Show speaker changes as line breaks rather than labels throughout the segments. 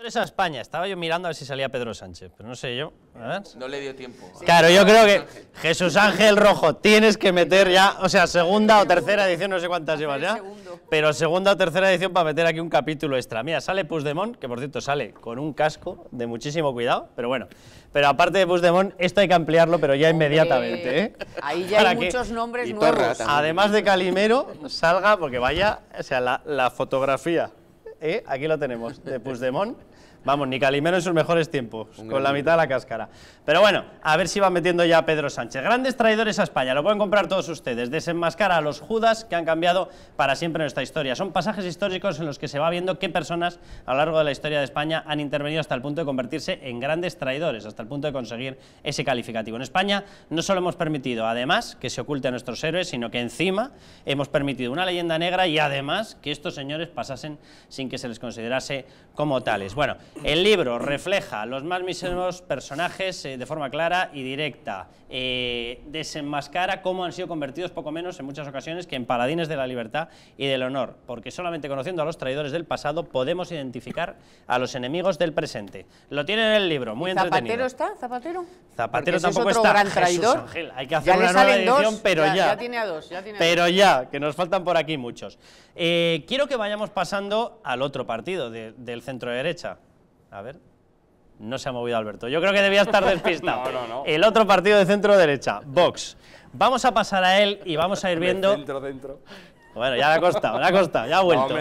A España, estaba yo mirando a ver si salía Pedro Sánchez, pero no sé yo. A ver.
No le dio tiempo.
Claro, yo creo que Jesús Ángel Rojo, tienes que meter ya, o sea, segunda o tercera edición, no sé cuántas llevas ya, pero segunda o tercera edición para meter aquí un capítulo extra. Mira, sale Puigdemont, que por cierto sale con un casco de muchísimo cuidado, pero bueno. Pero aparte de Puigdemont, esto hay que ampliarlo, pero ya inmediatamente, ¿eh?
Ahí ya hay muchos nombres nuevos.
Además de Calimero, salga, porque vaya, o sea, la fotografía, aquí lo tenemos, de Puigdemont. Vamos, ni Calimero en sus mejores tiempos, con la mitad de la cáscara. Pero bueno, a ver si va metiendo ya a Pedro Sánchez. Grandes traidores a España, lo pueden comprar todos ustedes. Desenmascara a los Judas que han cambiado para siempre nuestra historia. Son pasajes históricos en los que se va viendo qué personas a lo largo de la historia de España han intervenido hasta el punto de convertirse en grandes traidores, hasta el punto de conseguir ese calificativo. En España no solo hemos permitido, además, que se oculte a nuestros héroes, sino que encima hemos permitido una leyenda negra y además que estos señores pasasen sin que se les considerase como tales. Bueno, el libro refleja los más míseros personajes de forma clara y directa, desenmascara cómo han sido convertidos poco menos en muchas ocasiones que en paladines de la libertad y del honor, porque solamente conociendo a los traidores del pasado podemos identificar a los enemigos del presente. Lo tiene en el libro, muy entretenido.
¿Zapatero está? ¿Zapatero?
Zapatero
tampoco
tampoco
es
está.
gran traidor.
Jesús Ángel, hay que hacer una nueva edición, pero ya.
Ya tiene a dos.
Pero ya, que nos faltan por aquí muchos. Quiero que vayamos pasando al otro partido del centro derecha. A ver, no se ha movido Alberto. Yo creo que debía estar despistado.
No.
El otro partido de centro derecha, Vox. Vamos a pasar a él y vamos a ir viendo.
Dentro.
Bueno, ya le ha costado, ya ha vuelto.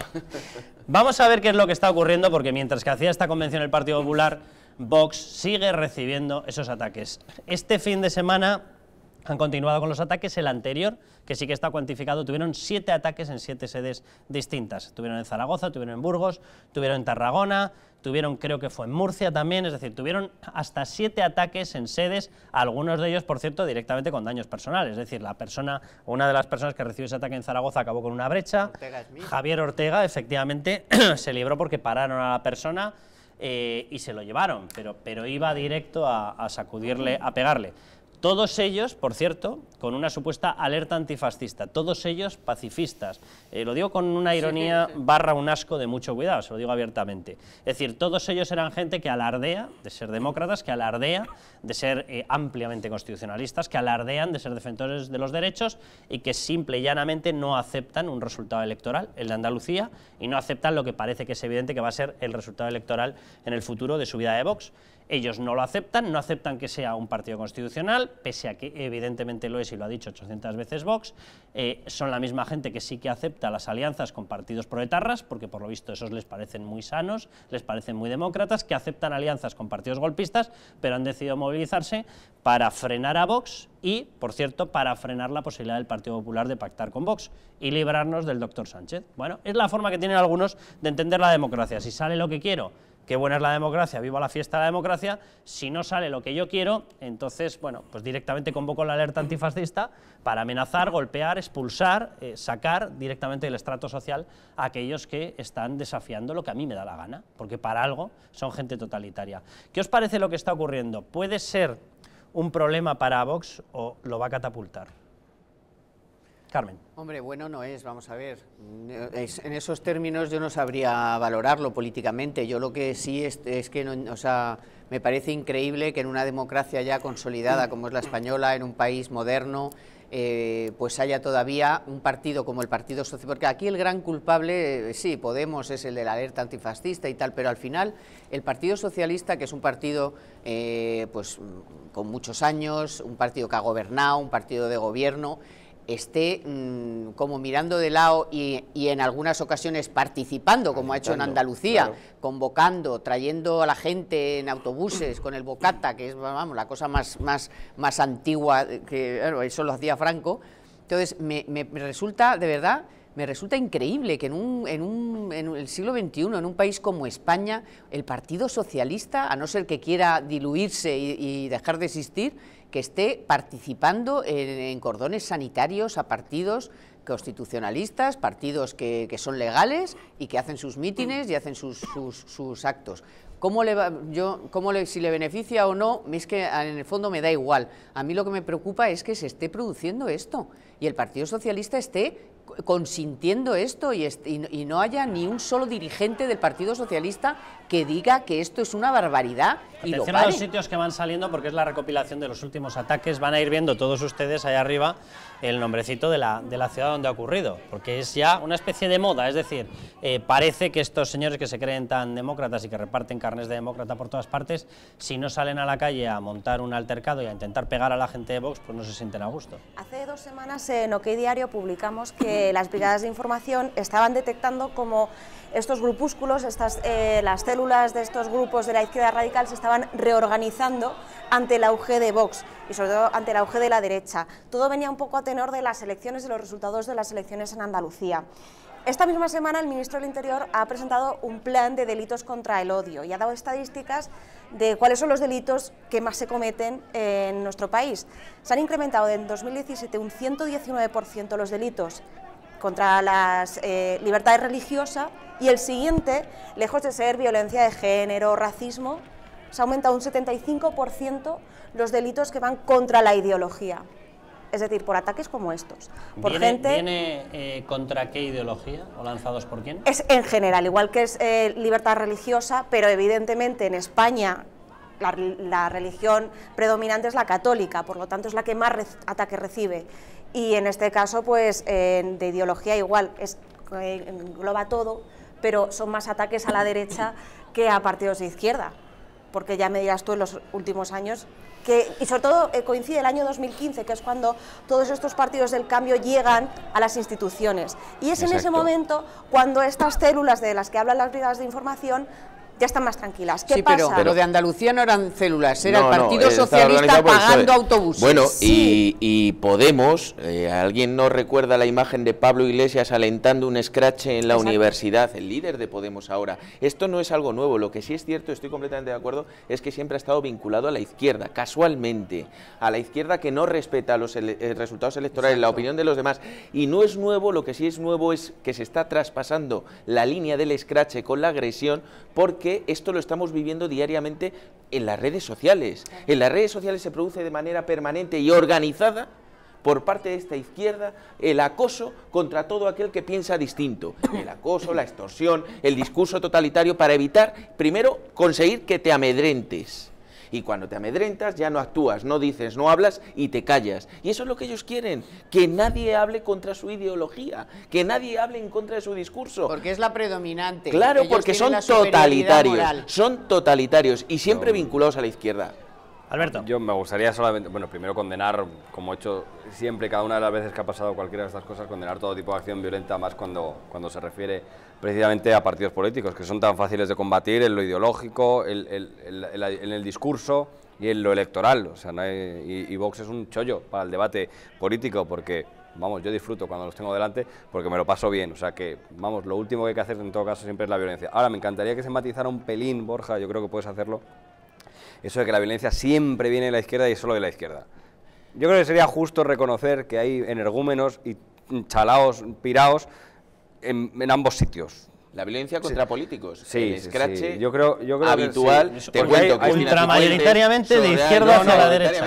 Vamos a ver qué es lo que está ocurriendo, porque mientras que hacía esta convención el Partido Popular, Vox sigue recibiendo esos ataques. Este fin de semana han continuado con los ataques. El anterior, que sí que está cuantificado, tuvieron 7 ataques en 7 sedes distintas. Tuvieron en Zaragoza, tuvieron en Burgos, tuvieron en Tarragona, tuvieron, creo que fue en Murcia también, es decir, tuvieron hasta 7 ataques en sedes, algunos de ellos, por cierto, directamente con daños personales. Es decir, una de las personas que recibió ese ataque en Zaragoza acabó con una brecha. Javier Ortega, efectivamente, se libró porque pararon a la persona y se lo llevaron, pero iba directo a sacudirle, a pegarle. Todos ellos, por cierto, con una supuesta alerta antifascista, todos ellos pacifistas. Lo digo con una ironía barra un asco de mucho cuidado, se lo digo abiertamente. Es decir, todos ellos eran gente que alardea de ser demócratas, que alardea de ser ampliamente constitucionalistas, que alardean de ser defensores de los derechos y que simple y llanamente no aceptan un resultado electoral, el de Andalucía, y no aceptan lo que parece que es evidente que va a ser el resultado electoral en el futuro de su vida de Vox. Ellos no lo aceptan, no aceptan que sea un partido constitucional, pese a que evidentemente lo es y lo ha dicho 800 veces Vox. Son la misma gente que sí que acepta las alianzas con partidos proetarras, porque por lo visto esos les parecen muy sanos, les parecen muy demócratas, que aceptan alianzas con partidos golpistas, pero han decidido movilizarse para frenar a Vox y, por cierto, para frenar la posibilidad del Partido Popular de pactar con Vox y librarnos del doctor Sánchez. Bueno, es la forma que tienen algunos de entender la democracia. Si sale lo que quiero, qué buena es la democracia, viva la fiesta de la democracia. Si no sale lo que yo quiero, entonces, bueno, pues directamente convoco la alerta antifascista para amenazar, golpear, expulsar, sacar directamente del estrato social a aquellos que están desafiando lo que a mí me da la gana, porque para algo son gente totalitaria. ¿Qué os parece lo que está ocurriendo? ¿Puede ser un problema para Vox o lo va a catapultar? Carmen.
Hombre, bueno no es, vamos a ver, en esos términos yo no sabría valorarlo políticamente. Yo lo que sí es que, no, o sea, me parece increíble que en una democracia ya consolidada como es la española, en un país moderno, pues haya todavía un partido como el Partido Socialista, porque aquí el gran culpable, sí, Podemos es el de la alerta antifascista y tal, pero al final el Partido Socialista, que es un partido pues con muchos años, un partido que ha gobernado, un partido de gobierno, esté como mirando de lado y en algunas ocasiones participando, como ha hecho en Andalucía, claro, convocando, trayendo a la gente en autobuses con el bocata, que es, vamos, la cosa más antigua, que bueno, eso lo hacía Franco. Entonces me resulta, de verdad, me resulta increíble que en el siglo XXI, en un país como España, el Partido Socialista, a no ser que quiera diluirse y dejar de existir, que esté participando en cordones sanitarios a partidos constitucionalistas, partidos que son legales y que hacen sus mítines y hacen sus actos. Si le beneficia o no, es que en el fondo me da igual. A mí lo que me preocupa es que se esté produciendo esto y el Partido Socialista esté consintiendo esto y no haya ni un solo dirigente del Partido Socialista que diga que esto es una barbaridad y lo
Atención
pare.
a los sitios que van saliendo, porque es la recopilación de los últimos ataques. Van a ir viendo todos ustedes allá arriba el nombrecito de la ciudad donde ha ocurrido, porque es ya una especie de moda. Es decir, parece que estos señores que se creen tan demócratas y que reparten carnes de demócrata por todas partes, si no salen a la calle a montar un altercado y a intentar pegar a la gente de Vox, pues no se sienten a gusto.
Hace 2 semanas en OK Diario publicamos que las brigadas de información estaban detectando como estos grupúsculos, las células de estos grupos de la izquierda radical se estaban reorganizando ante el auge de Vox y sobre todo ante el auge de la derecha. Todo venía un poco a tenor de las elecciones, de los resultados de las elecciones en Andalucía. Esta misma semana el ministro del Interior ha presentado un plan de delitos contra el odio y ha dado estadísticas de cuáles son los delitos que más se cometen en nuestro país. Se han incrementado en 2017 un 119% los delitos contra las libertades religiosas y el siguiente, lejos de ser violencia de género, racismo, se ha aumentado un 75% los delitos que van contra la ideología. Es decir, por ataques como estos. Por
¿Viene contra qué ideología o lanzados por quién?
Es en general, igual que es libertad religiosa, pero evidentemente en España la religión predominante es la católica, por lo tanto es la que más ataques recibe. Y en este caso, pues de ideología igual, engloba todo, pero son más ataques a la derecha que a partidos de izquierda, porque ya me dirás tú en los últimos años, y sobre todo coincide el año 2015, que es cuando todos estos partidos del cambio llegan a las instituciones. Y es en ese momento cuando estas células de las que hablan las brigadas de información ya están más tranquilas. ¿Qué pasa?
Pero de Andalucía no eran células, era el Partido Socialista pagando autobuses.
Bueno,
sí.
y Podemos, ¿alguien no recuerda la imagen de Pablo Iglesias alentando un escrache en la universidad? El líder de Podemos ahora. Esto no es algo nuevo, lo que sí es cierto, estoy completamente de acuerdo, es que siempre ha estado vinculado a la izquierda, casualmente, a la izquierda que no respeta los resultados electorales, la opinión de los demás. Y no es nuevo, lo que sí es nuevo es que se está traspasando la línea del escrache con la agresión, porque esto lo estamos viviendo diariamente en las redes sociales. En las redes sociales se produce de manera permanente y organizada por parte de esta izquierda el acoso contra todo aquel que piensa distinto. El acoso, la extorsión, el discurso totalitario para evitar, primero, conseguir que te amedrentes. Y cuando te amedrentas ya no actúas, no dices, no hablas y te callas. Y eso es lo que ellos quieren, que nadie hable contra su ideología, que nadie hable en contra de su discurso.
Porque es la predominante.
Claro,
ellos
porque son totalitarios y siempre vinculados a la izquierda.
Alberto.
Yo me gustaría solamente, bueno, primero condenar, como he hecho siempre, cada una de las veces que ha pasado cualquiera de estas cosas, condenar todo tipo de acción violenta, más cuando se refiere precisamente a partidos políticos, que son tan fáciles de combatir en lo ideológico, en el discurso y en lo electoral. O sea, y Vox es un chollo para el debate político, porque, vamos, yo disfruto cuando los tengo delante, porque me lo paso bien. O sea que, vamos, lo último que hay que hacer en todo caso siempre es la violencia. Ahora, me encantaría que se matizara un pelín, Borja, yo creo que puedes hacerlo, eso de que la violencia siempre viene de la izquierda y solo de la izquierda. Yo creo que sería justo reconocer que hay energúmenos y chalaos, piraos en ambos sitios.
La violencia contra políticos,
sí,
el escrache
yo creo
habitual,
sí.
Te cuento,
ultramayoritariamente de izquierda hacia la derecha.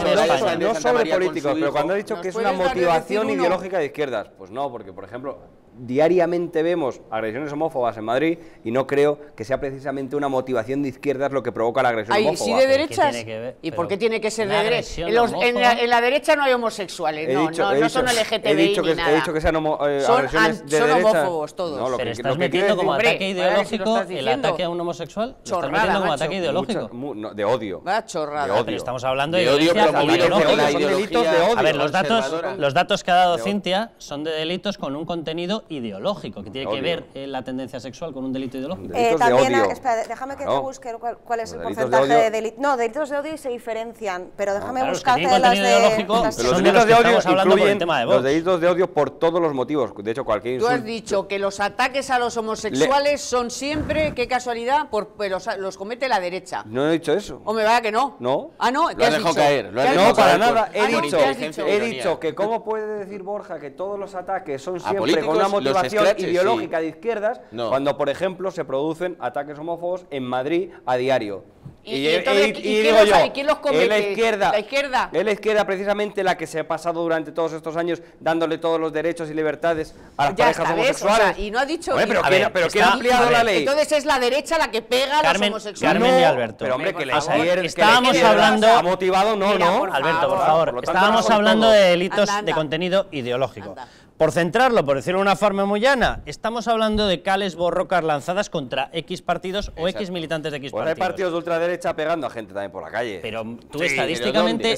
No sobre políticos, pero cuando ha dicho que es una motivación ideológica de izquierdas, pues no, porque por ejemplo, diariamente vemos agresiones homófobas en Madrid y no creo que sea precisamente una motivación de izquierdas lo que provoca la agresión homófoba.
¿Sí de derechas? ¿Y por qué tiene que ser de derecha? En la derecha no hay homosexuales, no son LGTBI ni nada.
He dicho que sean agresiones de
derecha.
Son
homófobos todos.
Pero estás metiendo como ataque ideológico el ataque a un homosexual.
Chorrada,
estás metiendo como ataque ideológico.
De odio.
Va chorrada.
Pero estamos hablando de
odio promovido por la
son delitos de odio.
A ver, los datos que ha dado Cintia son de delitos con un contenido ideológico, que tiene que ver la tendencia sexual con un delito ideológico.
También, espera, déjame que te busque cuál es el porcentaje de delitos. No, delitos de odio se diferencian, pero déjame buscarte las de...
Los delitos de odio incluyen los delitos de odio por todos los motivos. De hecho, cualquier insulto...
Tú has dicho que los ataques a los homosexuales son siempre, qué casualidad, los comete la derecha.
No he dicho eso.
¿O me va que no?
No.
Ah, no,
lo has dejado caer.
No, para nada. He dicho que cómo puede decir Borja que todos los ataques son siempre con una motivación ideológica de izquierdas, cuando por ejemplo se producen ataques homófobos en Madrid a diario. Y
digo yo, ¿quién los comete?
La izquierda.
¿La
izquierda precisamente la que se ha pasado durante todos estos años dándole todos los derechos y libertades a las parejas homosexuales.
O sea, y no ha dicho...
Pero ¿quién ha ampliado la ley?
Entonces es la derecha la que pega a los homosexuales.
Carmen y Alberto.
Pero hombre, que
estábamos hablando...
¿Ha motivado? No.
Alberto, por favor. Estábamos hablando de delitos de contenido ideológico. Por centrarlo, por decirlo de una forma muy llana, estamos hablando de cales borrocas lanzadas contra X partidos o X militantes de X partidos.
Hay partidos de ultraderecha pegando a gente también por la calle.
Pero tú estadísticamente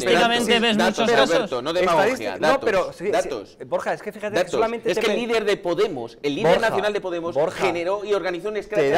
ves muchos casos.
Alberto, no demagogia, datos.
Borja, es que fíjate que solamente...
Es que el líder de Podemos, el líder nacional de Podemos, generó y organizó un escrache.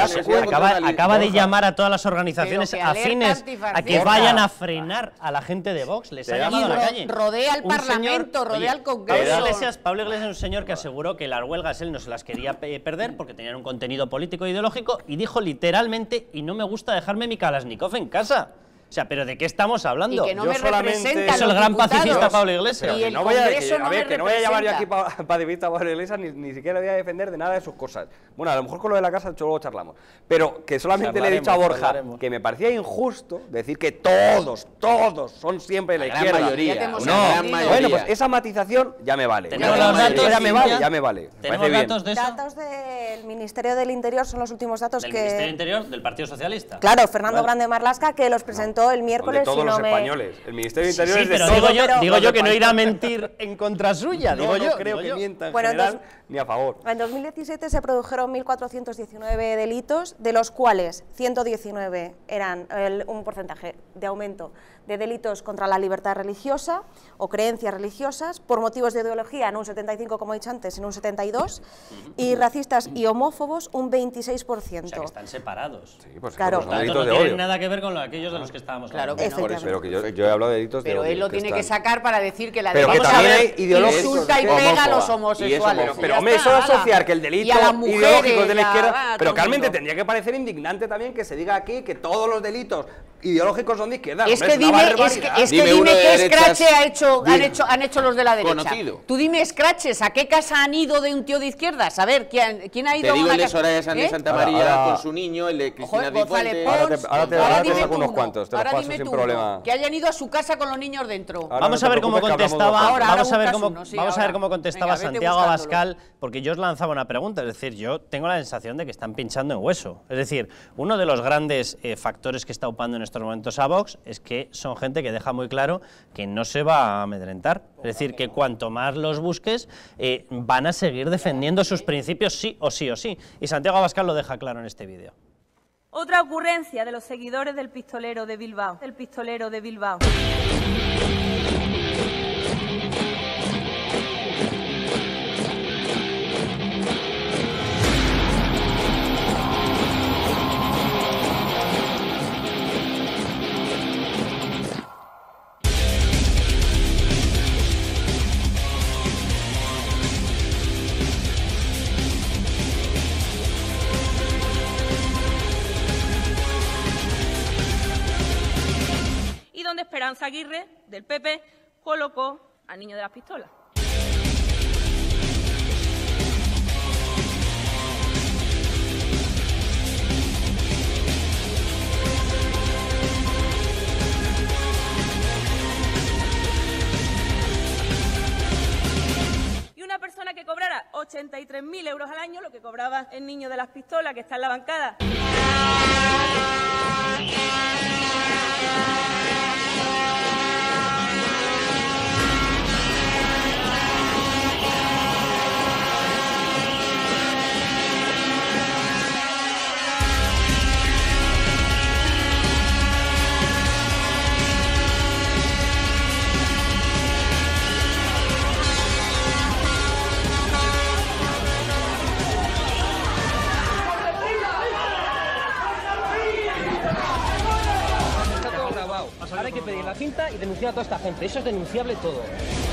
Acaba de llamar a todas las organizaciones afines a que vayan a frenar a la gente de Vox. Les ha llamado a la calle.
Rodea al Parlamento, rodea al Congreso.
Pablo Iglesias es un señor que aseguró que las huelgas él no se las quería perder porque tenían un contenido político e ideológico y dijo literalmente, y no me gusta dejarme mi Kalashnikov en casa. O sea, ¿pero de qué estamos hablando?
Y que no me representa
es el gran pacifista Pablo Iglesias.
Y el Congreso no me
que no voy a llamar yo aquí pacifista a Pablo Iglesias, ni siquiera le voy a defender de nada de sus cosas. Bueno, a lo mejor con lo de la casa luego charlamos. Pero que solamente le he dicho a Borja que me parecía injusto decir que todos son siempre de la izquierda.
Gran mayoría.
Bueno, pues esa matización ya me vale.
Tenemos los datos,
ya me vale.
¿Tenemos datos de eso?
Datos del Ministerio del Interior son los últimos datos
¿Del
que...
Ministerio del Interior? ¿Del Partido Socialista?
Claro, Fernando Grande Marlaska, que los presentó el miércoles.
De todos los españoles. El Ministerio del Interior es de
pero
todos.
digo yo que no irá a mentir en contra suya.
No creo que mienta en general ni a favor.
En 2017 se produjeron 1.419 delitos, de los cuales 119 eran un porcentaje de aumento de delitos contra la libertad religiosa o creencias religiosas, por motivos de ideología en un 75, como he dicho antes, en un 72, y racistas y homófobos un 26%.
O sea, que están separados.
Sí, pues
claro.
Los datos no tienen nada que ver con aquellos de los que estábamos hablando.
Claro que no.
Pero que yo he hablado de delitos de odio.
Pero él lo tiene que sacar para decir que la
derecha
insulta y pega a los homosexuales.
Pero hombre, eso de asociar que el delito ideológico es de la izquierda... Pero Carmen, te tendría que parecer indignante también que se diga aquí que todos los delitos ideológicos son de izquierda.
Es que dime qué escrache han hecho los de la derecha.
Conocido.
Tú dime escraches, ¿a qué casa han ido de un tío de izquierdas? A ver, ¿quién ha ido
a una casa? Te digo el de Soraya Sáenz de Santa María con su niño, el de Cristina Cifuentes.
Ahora te saco unos cuantos, te los paso sin problema.
Que hayan ido a su casa con los niños dentro.
Vamos a ver cómo contestaba, vamos a ver cómo contestaba Santiago Abascal, porque yo os lanzaba una pregunta, es decir, yo tengo la sensación de que están pinchando en hueso. Es decir, uno de los grandes factores que está upando en estos momentos a Vox es que son gente que deja muy claro que no se va a amedrentar. Es decir, que cuanto más los busques, van a seguir defendiendo sus principios sí o sí o sí. Y Santiago Abascal lo deja claro en este vídeo.
Otra ocurrencia de los seguidores del pistolero de Bilbao. Donde Esperanza Aguirre, del PP, colocó al niño de las pistolas. Y una persona que cobrara 83.000 euros al año, lo que cobraba el niño de las pistolas, que está en la bancada.
Ahora hay que pedir la cinta y denunciar a toda esta gente. Eso es denunciable todo.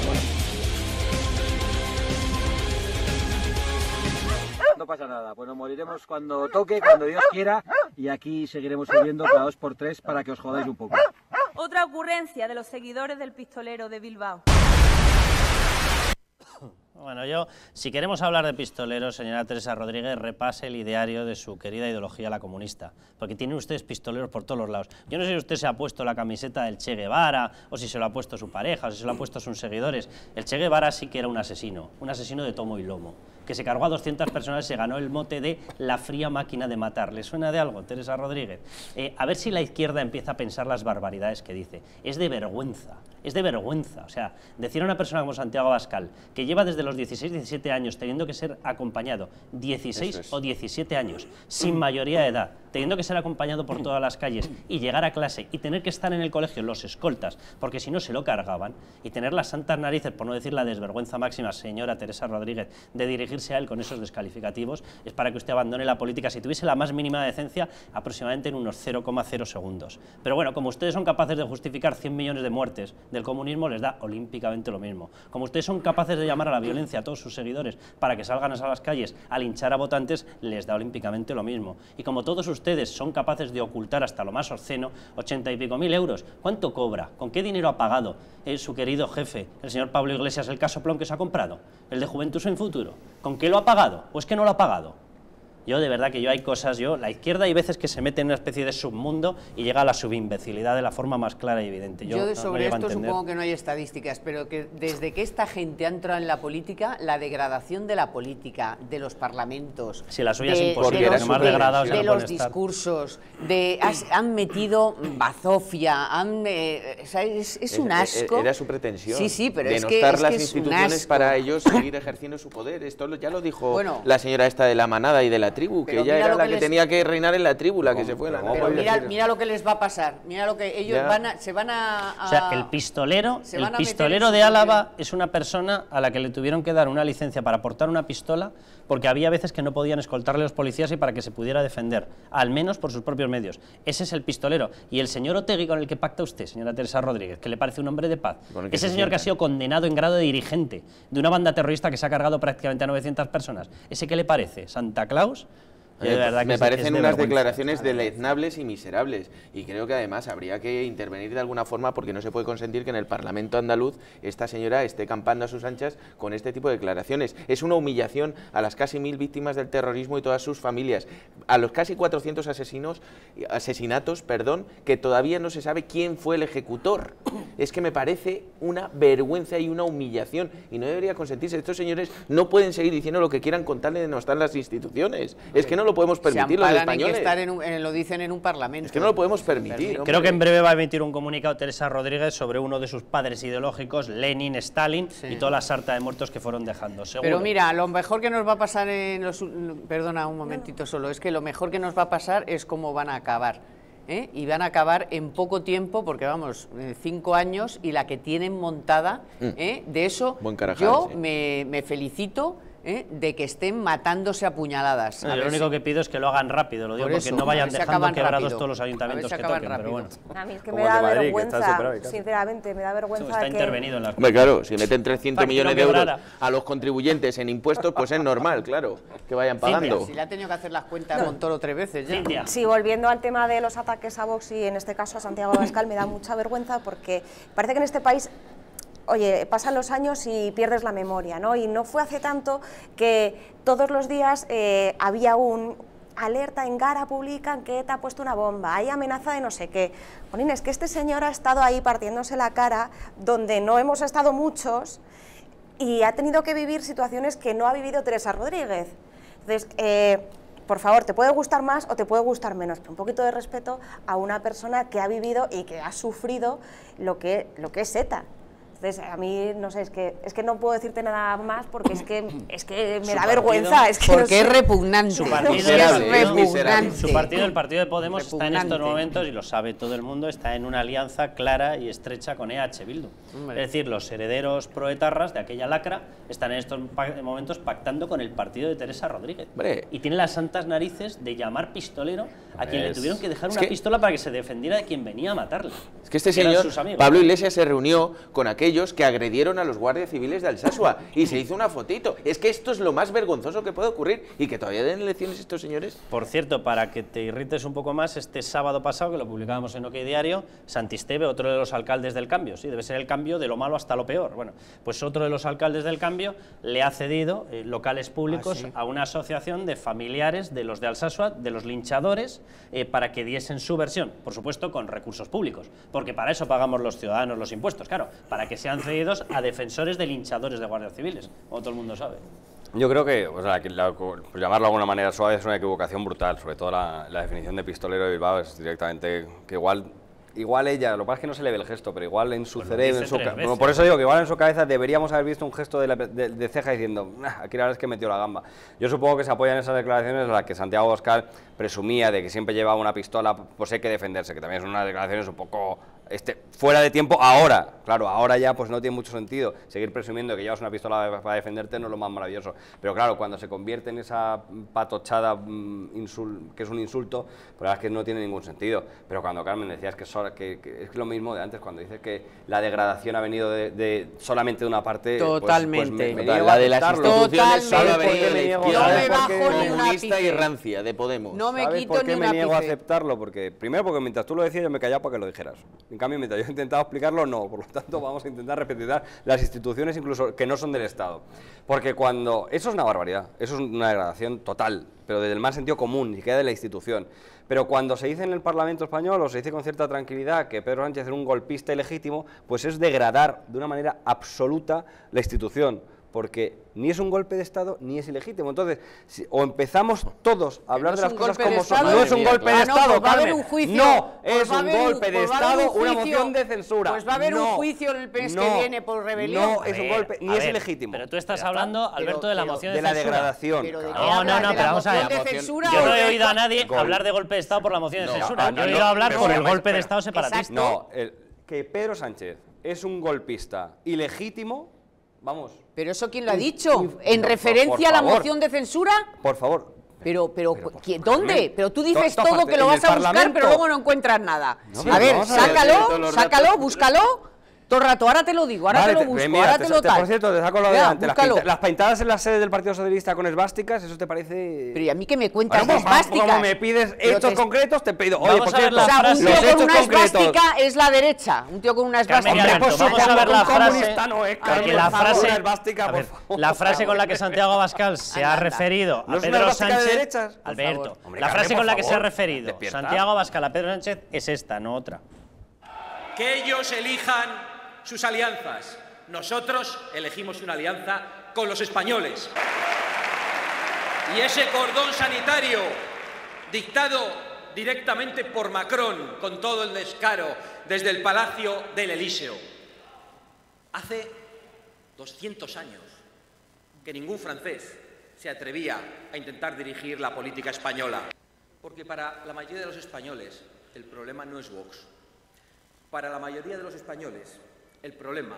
No pasa nada, pues nos moriremos cuando toque, cuando Dios quiera, y aquí seguiremos subiendo cada 2 por 3 para que os jodáis un poco.
Otra ocurrencia de los seguidores del pistolero de Bilbao.
Bueno, yo, si queremos hablar de pistoleros, señora Teresa Rodríguez, repase el ideario de su querida ideología la comunista, porque tienen ustedes pistoleros por todos los lados. Yo no sé si usted se ha puesto la camiseta del Che Guevara, o si se lo ha puesto su pareja, o si se lo ha puesto a sus seguidores. El Che Guevara sí que era un asesino de tomo y lomo, que se cargó a 200 personas y se ganó el mote de la fría máquina de matar. ¿Le suena de algo, Teresa Rodríguez? A ver si la izquierda empieza a pensar las barbaridades que dice. Es de vergüenza. O sea, decir a una persona como Santiago Abascal, que lleva desde los 16, 17 años teniendo que ser acompañado, 16 o 17 años, sin mayoría de edad, teniendo que ser acompañado por todas las calles y llegar a clase y tener que estar en el colegio los escoltas, porque si no se lo cargaban, y tener las santas narices, por no decir la desvergüenza máxima, señora Teresa Rodríguez, de dirigirse a él con esos descalificativos, es para que usted abandone la política. Si tuviese la más mínima decencia, aproximadamente en unos 0,0 segundos. Pero bueno, como ustedes son capaces de justificar 100 millones de muertes del comunismo, les da olímpicamente lo mismo. Como ustedes son capaces de llamar a la violencia a todos sus seguidores para que salgan a las calles a linchar a votantes, les da olímpicamente lo mismo. Y como todos ustedes son capaces de ocultar hasta lo más obsceno, 80 y pico mil euros, ¿cuánto cobra? ¿Con qué dinero ha pagado su querido jefe, el señor Pablo Iglesias, el casoplón que se ha comprado? ¿El de Juventud en Futuro? ¿Con qué lo ha pagado? ¿O es que no lo ha pagado? Yo, de verdad, que hay cosas, la izquierda hay veces que se mete en una especie de submundo y llega a la subimbecilidad de la forma más clara y evidente.
Yo sobre esto supongo que no hay estadísticas, pero que desde que esta gente ha entrado en la política, la degradación de la política, de los parlamentos,
si la suya es imposible,
de los discursos, han metido bazofia, es un asco.
Era su pretensión,
sí, pero
denostar las instituciones para ellos seguir ejerciendo su poder. Esto ya lo dijo la señora esta de la manada y de la tribu, que ella era la que tenía que reinar en la tribu, la que se fue.
Pero mira lo que les va a pasar, mira lo que ellos se van a...
O sea, el pistolero de Álava es una persona a la que le tuvieron que dar una licencia para portar una pistola, porque había veces que no podían escoltarle a los policías y para que se pudiera defender, al menos por sus propios medios. Ese es el pistolero. Y el señor Otegi, con el que pacta usted, señora Teresa Rodríguez, que le parece un hombre de paz, ese señor que ha sido condenado en grado de dirigente de una banda terrorista que se ha cargado prácticamente a 900 personas, ¿ese qué le parece? ¿Santa Claus?
De verdad que me parecen unas declaraciones deleznables y miserables, y creo que además habría que intervenir de alguna forma, porque no se puede consentir que en el Parlamento andaluz esta señora esté campando a sus anchas con este tipo de declaraciones. Es una humillación a las casi 1000 víctimas del terrorismo y todas sus familias, a los casi 400 asesinatos, que todavía no se sabe quién fue el ejecutor. Es que me parece una vergüenza y una humillación, y no debería consentirse. Estos señores no pueden seguir diciendo lo que quieran contarle de no estar en las instituciones. Es que no lo podemos permitir los españoles.
Que estar lo dicen en un parlamento.
Es que no lo podemos permitir.
Creo que en breve va a emitir un comunicado Teresa Rodríguez sobre uno de sus padres ideológicos, Lenin, Stalin, y toda la sarta de muertos que fueron dejando. Seguro.
Pero mira, lo mejor que nos va a pasar perdona un momentito solo, es que lo mejor que nos va a pasar es cómo van a acabar. Y van a acabar en poco tiempo, porque vamos, 5 años, y la que tienen montada, de eso yo me felicito, de que estén matándose a puñaladas.
Lo único que pido es que lo hagan rápido, lo digo, porque no vayan dejando quebrados todos los ayuntamientos que toquen, pero bueno.
A mí es que me da vergüenza, sinceramente, me da vergüenza.
Está intervenido en las...
Claro, si meten 300 millones de euros a los contribuyentes en impuestos, pues es normal, claro, que vayan pagando.
Si le ha tenido que hacer las cuentas Montoro 3 veces ya.
Sí, volviendo al tema de los ataques a Vox y en este caso a Santiago Abascal, me da mucha vergüenza porque parece que en este país... Oye, pasan los años y pierdes la memoria, ¿no? Y no fue hace tanto que todos los días había un alerta en Gara, publican que ETA ha puesto una bomba, hay amenaza de no sé qué. Jolín, es que este señor ha estado ahí partiéndose la cara, donde no hemos estado muchos, y ha tenido que vivir situaciones que no ha vivido Teresa Rodríguez. Entonces, por favor, te puede gustar más o te puede gustar menos, pero un poquito de respeto a una persona que ha vivido y que ha sufrido lo que es ETA. Entonces, a mí, no sé, es que no puedo decirte nada más porque es que me da vergüenza.
Porque es repugnante.
Su partido, el Partido de Podemos, está en estos momentos, y lo sabe todo el mundo, está en una alianza clara y estrecha con EH Bildu. Es decir, los herederos proetarras de aquella lacra están en estos momentos pactando con el partido de Teresa Rodríguez. Y tienen las santas narices de llamar pistolero a quien le tuvieron que dejar una pistola para que se defendiera de quien venía a matarle.
Es que este señor, Pablo Iglesias, se reunió con aquellos aquellos que agredieron a los guardias civiles de Alsasua y se hizo una fotito. Es que esto es lo más vergonzoso que puede ocurrir y que todavía den elecciones estos señores.
Por cierto, para que te irrites un poco más, este sábado pasado, que lo publicábamos en OK Diario, Santisteve, otro de los alcaldes del Cambio, sí, debe ser el cambio de lo malo hasta lo peor. Bueno, pues otro de los alcaldes del Cambio le ha cedido locales públicos a una asociación de familiares de los de Alsasua, de los linchadores, para que diesen su versión, por supuesto con recursos públicos, porque para eso pagamos los ciudadanos los impuestos, claro, para que sean cedidos a defensores de linchadores de guardias civiles, como todo el mundo sabe.
Yo creo que, o sea, por llamarlo de alguna manera suave, es una equivocación brutal, sobre todo la definición de pistolero de Bilbao es directamente que igual ella, lo que pasa es que no se le ve el gesto, pero igual en su cerebro, por eso digo que igual en su cabeza deberíamos haber visto un gesto de ceja diciendo, aquí la verdad es que metió la gamba. Yo supongo que se apoyan esas declaraciones en las que Santiago Abascal presumía de que siempre llevaba una pistola, pues hay que defenderse, que también son unas declaraciones un poco fuera de tiempo ahora. Claro, ahora ya pues no tiene mucho sentido seguir presumiendo que llevas una pistola para defenderte, no es lo más maravilloso. Pero claro, cuando se convierte en esa patochada que es un insulto, pues la verdad es que no tiene ningún sentido. Pero cuando Carmen decías que es lo mismo de antes, cuando dices que la degradación ha venido solamente de una parte,
totalmente.
Pues
la de las instituciones solo ha venido de la izquierda,
comunista
y rancia, de Podemos.
No me
¿Sabes
quito
por qué
ni
me
un
niego a
ápice?
aceptarlo? Primero porque mientras tú lo decías yo me callaba para que lo dijeras. En cambio, mientras yo he intentado explicarlo, no. Por lo tanto, vamos a intentar repetir las instituciones incluso que no son del Estado. Porque eso es una barbaridad, eso es una degradación total, pero desde el más sentido común, ni siquiera de la institución. Pero cuando se dice en el Parlamento español, o se dice con cierta tranquilidad que Pedro Sánchez era un golpista ilegítimo, pues es degradar de una manera absoluta la institución, porque ni es un golpe de Estado ni es ilegítimo. Entonces, o empezamos todos a hablar de las cosas como son. No es un golpe de Estado,
va a haber un juicio.
No, es un golpe de Estado, una moción de censura.
Pues va a haber un juicio el mes que viene por rebelión.
No es un golpe, ni es ilegítimo.
Pero tú estás hablando, Alberto, de la moción de
la
censura.
Degradación.
No, pero vamos a ver. Yo no he oído a nadie hablar de golpe de Estado por la moción de censura. Yo he oído hablar por el golpe de Estado separatista.
No, que Pedro Sánchez es un golpista ilegítimo, vamos.
¿Pero eso quién lo ha dicho? ¿En referencia a la moción de censura?
Por favor.
Pero ¿dónde? Pero tú dices todo que lo vas a buscar, pero luego no encuentras nada. A ver, sácalo, búscalo. Todo el rato, ahora te lo digo, ahora te lo busco, ahora te lo tal.
Por cierto, te saco lo de delante. Las pintadas en la sede del Partido Socialista con esvásticas, ¿eso te parece...?
Pero ¿y a mí qué me cuentas de esvásticas?
Como me pides hechos concretos, te pido... Oye, por cierto,
un tío con una esvástica es la derecha. Un tío con una esvástica...
Vamos a ver la frase...
La
frase con la que Santiago Abascal se ha referido a Pedro Sánchez... Alberto, la frase con la que se ha referido Santiago Abascal a Pedro Sánchez es esta, no otra.
Que ellos elijan sus alianzas. Nosotros elegimos una alianza con los españoles. Y ese cordón sanitario dictado directamente por Macron, con todo el descaro, desde el Palacio del Elíseo. Hace 200 años que ningún francés se atrevía a intentar dirigir la política española. Porque para la mayoría de los españoles el problema no es Vox. Para la mayoría de los españoles el problema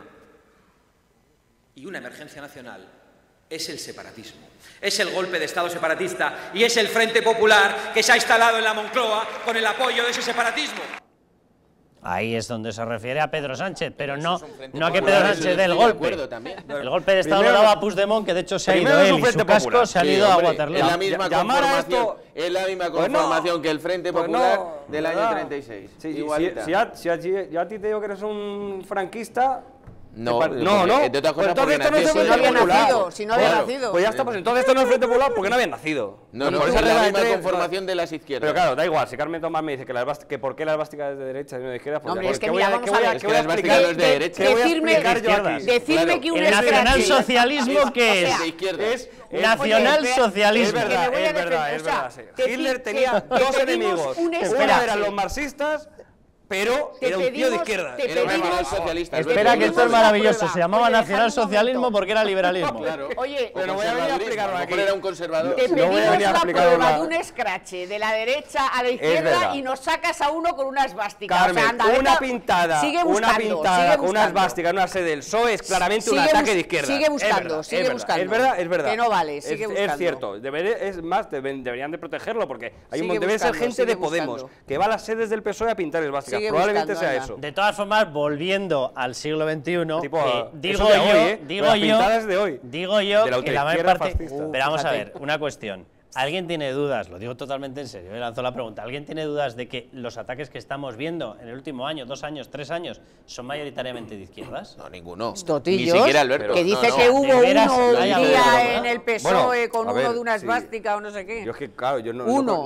y una emergencia nacional es el separatismo, es el golpe de Estado separatista y es el Frente Popular que se ha instalado en la Moncloa con el apoyo de ese separatismo.
Ahí es donde se refiere a Pedro Sánchez, pero no a que Pedro Sánchez dé el golpe. El golpe de Estado lo daba Puigdemont, que de hecho se ha ido él y su casco se ha ido a Waterloo.
Es la misma conformación que el Frente Popular del año 36.
Si a ti te digo que eres un franquista...
No,
de
otra cosa
porque si no había nacido.
Pues ya está, pues entonces esto no es Frente Popular porque no había nacido.
No, es la misma conformación de las izquierdas.
Pero claro, da igual, si Carmen Tomás me dice que por qué la esvástica es de derecha y no de izquierda, pues
hombre, es que mira, vamos a ver,
que la esvástica no es de derecha.
Decirme que un
¿el nacionalsocialismo qué es?
De izquierda.
Nacionalsocialismo.
Es verdad. Hitler tenía dos enemigos. Uno eran los marxistas, pero era un tío de izquierda.
Era un nacionalsocialista.
Espera, que esto es maravilloso. Se llamaba nacionalsocialismo porque era liberalismo.
Claro.
Oye,
pero no voy a venir a explicarlo aquí.
Era un conservador.
Te pedimos la prueba de un escrache de la derecha a la izquierda y nos sacas a uno con una esvástica.
Carmen,
o sea, anda,
una pintada con una esvástica en una sede del PSOE es claramente un ataque de izquierda.
Sigue buscando.
Es verdad.
Que no vale, sigue buscando.
Es cierto. Es más, deberían de protegerlo porque debe ser gente de Podemos que va a las sedes del PSOE a pintar esvásticas. probablemente sea eso.
De todas formas, volviendo al siglo XXI,
Tipo,
digo
eso de
yo,
hoy,
digo yo
de la
que la mayor parte...
fascista.
Pero vamos a ver, una cuestión. ¿Alguien tiene dudas? Lo digo totalmente en serio, me lanzo la pregunta. ¿Alguien tiene dudas de que los ataques que estamos viendo en el último año, 2 años, 3 años, son mayoritariamente de izquierdas?
No, ninguno.
Totillos,
Ni siquiera Alberto.
que dice
No,
que hubo
¿De veras?
uno un
Vaya,
día
¿verdad?
en el PSOE
Bueno,
con
a
uno
ver,
de una
sí.
esvástica o no sé qué.
Yo es que, claro, yo no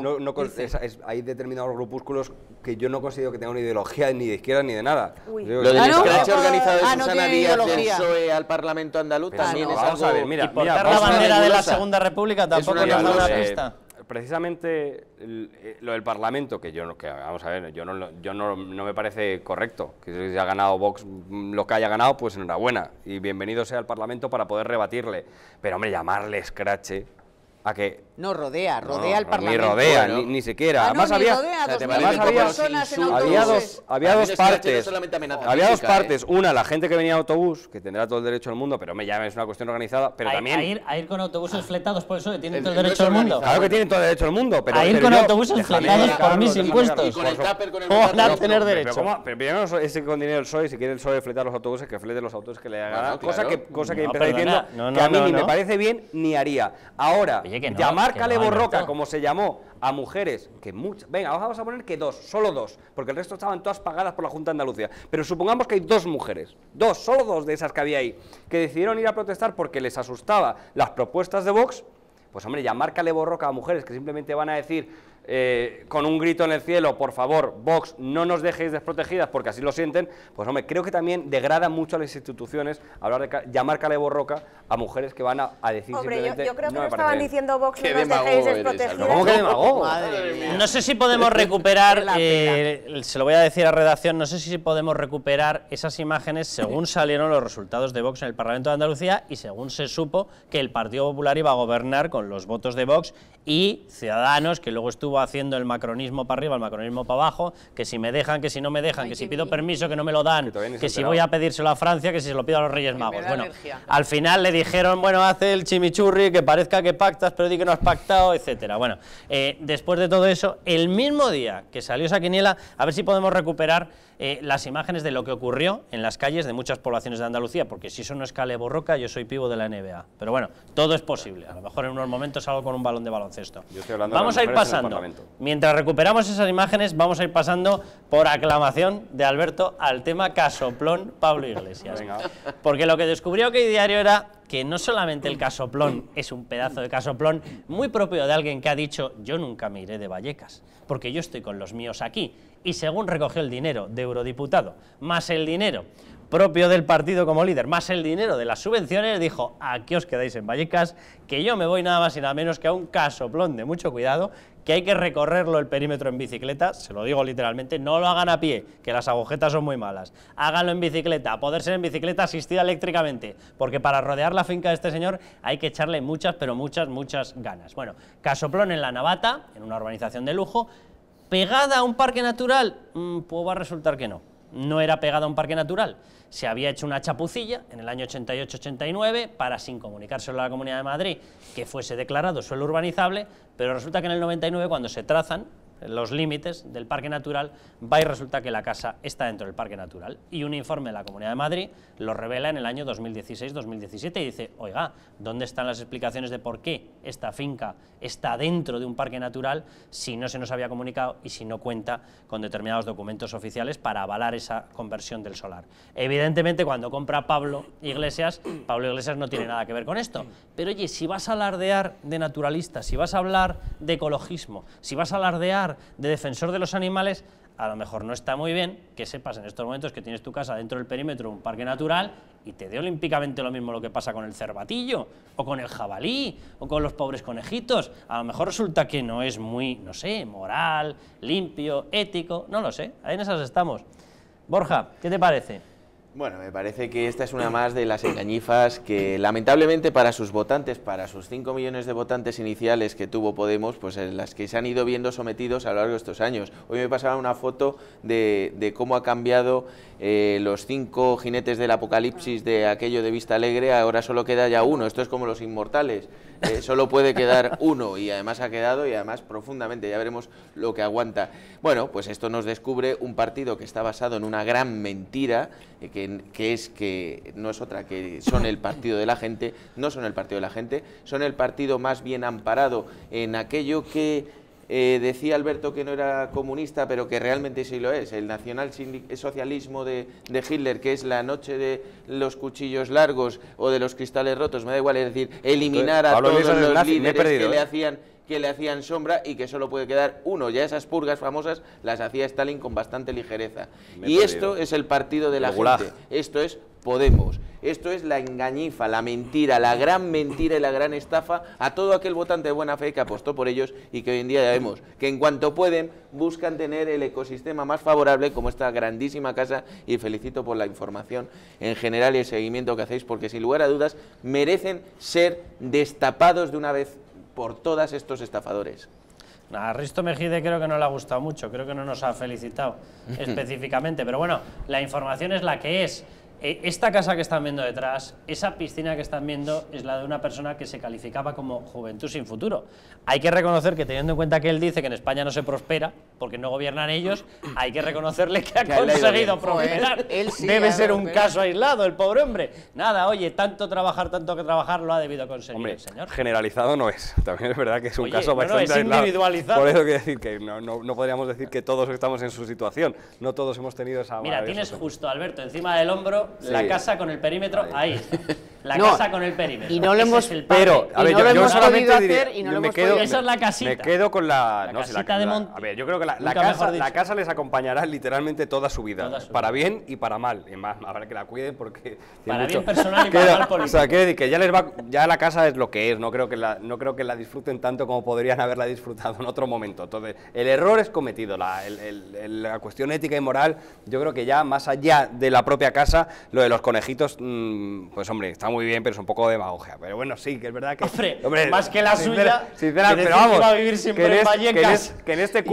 hay determinados grupúsculos que yo no considero que tengan una ideología ni de izquierda ni de nada.
Uy.
Digo,
Lo del
no?
escrache organizado de
No
Susana
tiene
Díaz del
ideología.
PSOE al Parlamento andaluz
Pero
también
no,
es
vamos
algo...
a ver, mira,
Y portar la
vamos a ver,
bandera de la
nebulosa.
Segunda República tampoco
una
nos da una
nebulosa.
pista.
Precisamente lo del Parlamento, vamos a ver, yo no me parece correcto. Que si ha ganado Vox lo que haya ganado, pues enhorabuena. Y bienvenido sea al Parlamento para poder rebatirle. Pero, hombre, llamarle escrache a que...
No, rodea el
Ni
Parlamento.
rodea,
Bueno.
ni siquiera.
Ah, no,
Además
ni
había...
rodea,
O sea, te
2.000
parece como
personas en
insulto.
autobuses.
Había dos
También escrache no
partes.
es solamente amenaza
Había dos
física,
partes. Una, la gente que venía en autobús, que tendrá todo el derecho del mundo, pero ya es una cuestión organizada. Pero también...
A ir con autobuses fletados por eso tienen
El-
todo el
el
derecho del mundo.
Claro que tienen todo el derecho del mundo, pero...
A ir
pero
con
yo-
autobuses
déjame
fletados
acabar,
por mis
déjame
impuestos.
acabar.
Y con el tupper, con el
¿Cómo van a
metal.
tener
Pero
derecho?
pero primero ese con dinero del PSOE, si quiere el PSOE fletar los autobuses, que flete los autobuses que le haga
Bueno,
gana.
claro.
Cosa que
No,
empecé
perdona,
diciendo
no,
que a mí
no,
ni
no.
me parece bien ni haría. Ahora,
Oye, que no,
llamar
que no,
Caleborroca,
Alberto.
como se llamó a mujeres, que muchas... Venga, vamos a poner que 2, solo 2, porque el resto estaban todas pagadas por la Junta de Andalucía. Pero supongamos que hay 2 mujeres, solo 2 de esas que había ahí, que decidieron ir a protestar porque les asustaba las propuestas de Vox. Pues hombre, llamar Caleborroca a mujeres que simplemente van a decir con un grito en el cielo, por favor, Vox, no nos dejéis desprotegidas porque así lo sienten, pues hombre, creo que también degrada mucho a las instituciones hablar de llamar Caleborroca a mujeres que van a decir
Hombre,
simplemente
yo creo que
no
no
me parece
estaban
bien.
diciendo Vox,
Qué
no nos dejéis
demagogo eres,
desprotegidas.
Alberto.
¿Cómo que demagogo?
Madre mía.
No sé si podemos recuperar,
Qué lástima.
se lo voy a decir a redacción, no sé si podemos recuperar esas imágenes según salieron los resultados de Vox en el Parlamento de Andalucía y según se supo que el Partido Popular iba a gobernar con los votos de Vox y Ciudadanos, que luego estuvo haciendo el macronismo para arriba, el macronismo para abajo, que si me dejan, que si no me dejan, que si pido permiso, que no me lo dan,
todavía ni se
que
ha
si
enterado.
voy a pedírselo a Francia, que si se lo pido a los Reyes
me
Magos.
da
Bueno,
alergia.
al final le dijeron, bueno, hace el chimichurri, que parezca que pactas, pero di que no has pactado, etcétera. Bueno, después de todo eso, el mismo día que salió esa quiniela, a ver si podemos recuperar las imágenes de lo que ocurrió en las calles de muchas poblaciones de Andalucía, porque si eso no es Caleborroca, yo soy pivo de la NBA. Pero bueno, todo es posible. A lo mejor en unos momentos salgo con un balón de baloncesto.
Yo estoy hablando de
Vamos
las
a ir
mujeres en el
pasando.
Parlamento.
Mientras recuperamos esas imágenes, vamos a ir pasando por aclamación de Alberto al tema casoplón Pablo Iglesias.
Venga.
Porque lo que descubrió OK Diario era que no solamente el casoplón es un pedazo de casoplón muy propio de alguien que ha dicho yo nunca me iré de Vallecas, porque yo estoy con los míos aquí, y según recogió el dinero de eurodiputado, más el dinero propio del partido como líder, más el dinero de las subvenciones, dijo, aquí os quedáis en Vallecas, que yo me voy nada más y nada menos que a un casoplón de mucho cuidado, que hay que recorrerlo el perímetro en bicicleta, se lo digo literalmente, no lo hagan a pie, que las agujetas son muy malas, háganlo en bicicleta, a poder ser en bicicleta asistida eléctricamente, porque para rodear la finca de este señor hay que echarle muchas, pero muchas ganas. Bueno, casoplón en La Navata, en una urbanización de lujo, ¿pegada a un parque natural? Pues va a resultar que no era pegada a un parque natural. Se había hecho una chapucilla en el año 88-89 para, sin comunicárselo a la Comunidad de Madrid, que fuese declarado suelo urbanizable, pero resulta que en el 99, cuando se trazan los límites del parque natural, va y resulta que la casa está dentro del parque natural. Y un informe de la Comunidad de Madrid lo revela en el año 2016-2017 y dice, oiga, ¿dónde están las explicaciones de por qué esta finca está dentro de un parque natural si no se nos había comunicado y si no cuenta con determinados documentos oficiales para avalar esa conversión del solar? Evidentemente, cuando compra Pablo Iglesias no tiene nada que ver con esto. Pero oye, si vas a alardear de naturalista, si vas a hablar de ecologismo, si vas a alardear de defensor de los animales, a lo mejor no está muy bien que sepas en estos momentos que tienes tu casa dentro del perímetro de un parque natural y te dé olímpicamente lo mismo lo que pasa con el cervatillo, o con el jabalí, o con los pobres conejitos. A lo mejor resulta que no es muy, no sé, moral, limpio, ético, no lo sé, ahí en esas estamos. Borja, ¿qué te parece?
Bueno, me parece que esta es una más de las engañifas que lamentablemente para sus votantes, para sus 5 millones de votantes iniciales que tuvo Podemos, pues en las que se han ido viendo sometidos a lo largo de estos años. Hoy me pasaba una foto de cómo ha cambiado los 5 jinetes del apocalipsis de aquello de Vista Alegre, ahora solo queda ya uno, esto es como los inmortales. solo puede quedar uno, y además ha quedado, y además profundamente, ya veremos lo que aguanta. Bueno, pues esto nos descubre un partido que está basado en una gran mentira, que no es otra, que son el partido de la gente. No son el partido de la gente, son el partido más bien amparado en aquello que decía Alberto que no era comunista, pero que realmente sí lo es, el nacionalsocialismo de Hitler, que es la noche de los cuchillos largos o de los cristales rotos, me da igual, es decir, eliminar a todos los líderes que le hacían sombra, y que solo puede quedar uno. Ya esas purgas famosas las hacía Stalin con bastante ligereza. Y esto es el partido de la gente, esto es Podemos. Esto es la engañifa, la mentira, la gran mentira y la gran estafa a todo aquel votante de buena fe que apostó por ellos, y que hoy en día ya vemos que en cuanto pueden buscan tener el ecosistema más favorable, como esta grandísima casa, y felicito por la información en general y el seguimiento que hacéis, porque sin lugar a dudas merecen ser destapados de una vez por todas estos estafadores.
A Risto Mejide creo que no le ha gustado mucho, creo que no nos ha felicitado específicamente, pero bueno, la información es la que es. Esta casa que están viendo detrás, esa piscina que están viendo, es la de una persona que se calificaba como Juventud sin Futuro. Hay que reconocer que, teniendo en cuenta que él dice que en España no se prospera, porque no gobiernan ellos, hay que reconocerle que ha conseguido prosperar. Sí, debe ser un caso aislado, el pobre hombre. Nada, oye, tanto que trabajar lo ha debido conseguir el señor.
Generalizado no es, también es verdad que es un caso bastante
es individualizado.
Por eso quiero decir que no podríamos decir que todos estamos en su situación, no todos hemos tenido esa...
Mira, tienes justo, Alberto, encima del hombro, la casa con el perímetro, ahí. La casa con el perímetro.
Y no lo hemos...
Pero, a ver, yo solamente diré,
esa es la casita.
Me quedo con la
casita de Monte.
A ver, yo creo que la casa les acompañará literalmente toda su vida, para bien y para mal. Y más, habrá que la cuiden porque...
Para bien personal y para mal político.
O sea, quiero decir que ya la casa es lo que es, no creo que la disfruten tanto como podrían haberla disfrutado en otro momento. Entonces, el error es cometido, la cuestión ética y moral, yo creo que ya más allá de la propia casa, lo de los conejitos, pues hombre, está muy bien, pero es un poco demagogia. Pero bueno, sí, que es verdad que...
Hombre, más que la suya,
pero vamos,
va a vivir siempre en Vallecas,
que en este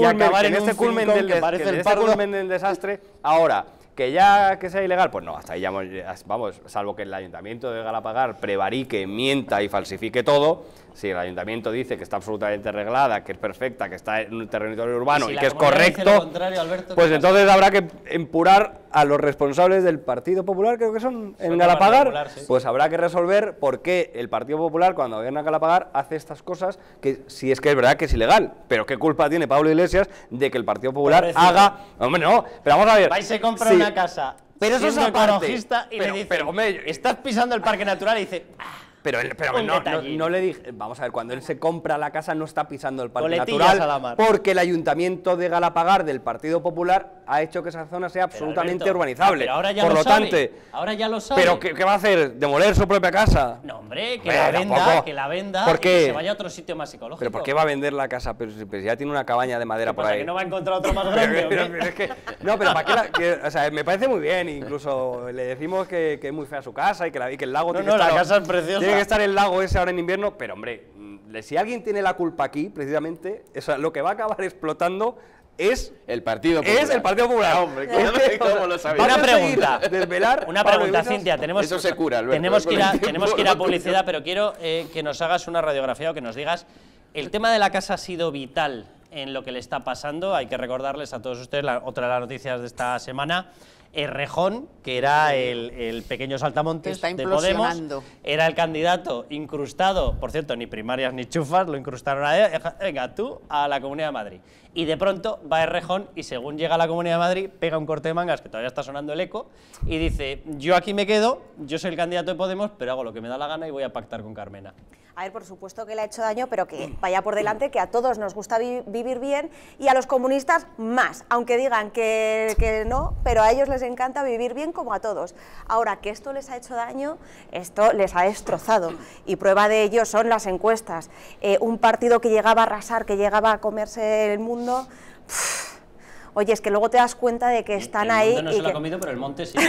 culmen del desastre, ahora, que ya que sea ilegal, pues no, hasta ahí ya vamos, salvo que el ayuntamiento de Galapagar prevarique, mienta y falsifique todo. Si el ayuntamiento dice que está absolutamente arreglada, que es perfecta, que está en un territorio urbano y que es correcto, Alberto, pues entonces habrá que empurar a los responsables del Partido Popular, creo que son en Galapagar, pues habrá que resolver por qué el Partido Popular, cuando gobierna Galapagar, hace estas cosas, que si es que es verdad que es ilegal, pero qué culpa tiene Pablo Iglesias de que el Partido Popular haga... Hombre, no, pero vamos a ver...
Vais a comprar una casa,
pero eso es ecologista,
y le dice, estás pisando el parque natural, y dice...
Pero no le dije, vamos a ver, cuando él se compra la casa no está pisando el parque natural, porque el ayuntamiento de Galapagar del Partido Popular ha hecho que esa zona sea absolutamente urbanizable.
Pero ahora ya lo sabe. Ahora ya lo sabe.
¿Pero qué va a hacer? ¿Demoler su propia casa?
No, hombre, que la venda y que se vaya a otro sitio más ecológico.
¿Pero por qué va a vender la casa? Pero si ya tiene una cabaña de madera por ahí.
¿Que no va a encontrar otro más grande?
No, pero ¿para qué? O sea, me parece muy bien, incluso le decimos que es muy fea su casa y que el lago tiene que estar...
la casa es preciosa.
Tiene que estar el lago ese ahora en invierno, pero hombre, si alguien tiene la culpa aquí, precisamente, lo que va a acabar explotando es
el Partido Popular.
Es el Partido Popular.
Hombre, ¿cómo lo sabía?
Una pregunta, Cintia.
Eso se cura, Alberto.
Tenemos que ir a publicidad, pero quiero que nos hagas una radiografía o que nos digas, el tema de la casa ha sido vital en lo que le está pasando. Hay que recordarles a todos ustedes, otra de las noticias de esta semana, Errejón, que era el pequeño saltamontes de Podemos, era el candidato incrustado, por cierto, ni primarias ni chufas, lo incrustaron venga tú a la Comunidad de Madrid. Y de pronto va Errejón y según llega a la Comunidad de Madrid, pega un corte de mangas, que todavía está sonando el eco, y dice, yo aquí me quedo, yo soy el candidato de Podemos, pero hago lo que me da la gana y voy a pactar con Carmena.
A ver, por supuesto que le ha hecho daño, pero que vaya por delante, que a todos nos gusta vivir bien y a los comunistas más, aunque digan que no, pero a ellos les encanta vivir bien como a todos. Ahora, que esto les ha hecho daño, esto les ha destrozado y prueba de ello son las encuestas. Un partido que llegaba a arrasar, que llegaba a comerse el mundo... Oye, es que luego te das cuenta de que están ahí...
El mundo no se lo ha comido, pero el monte sí.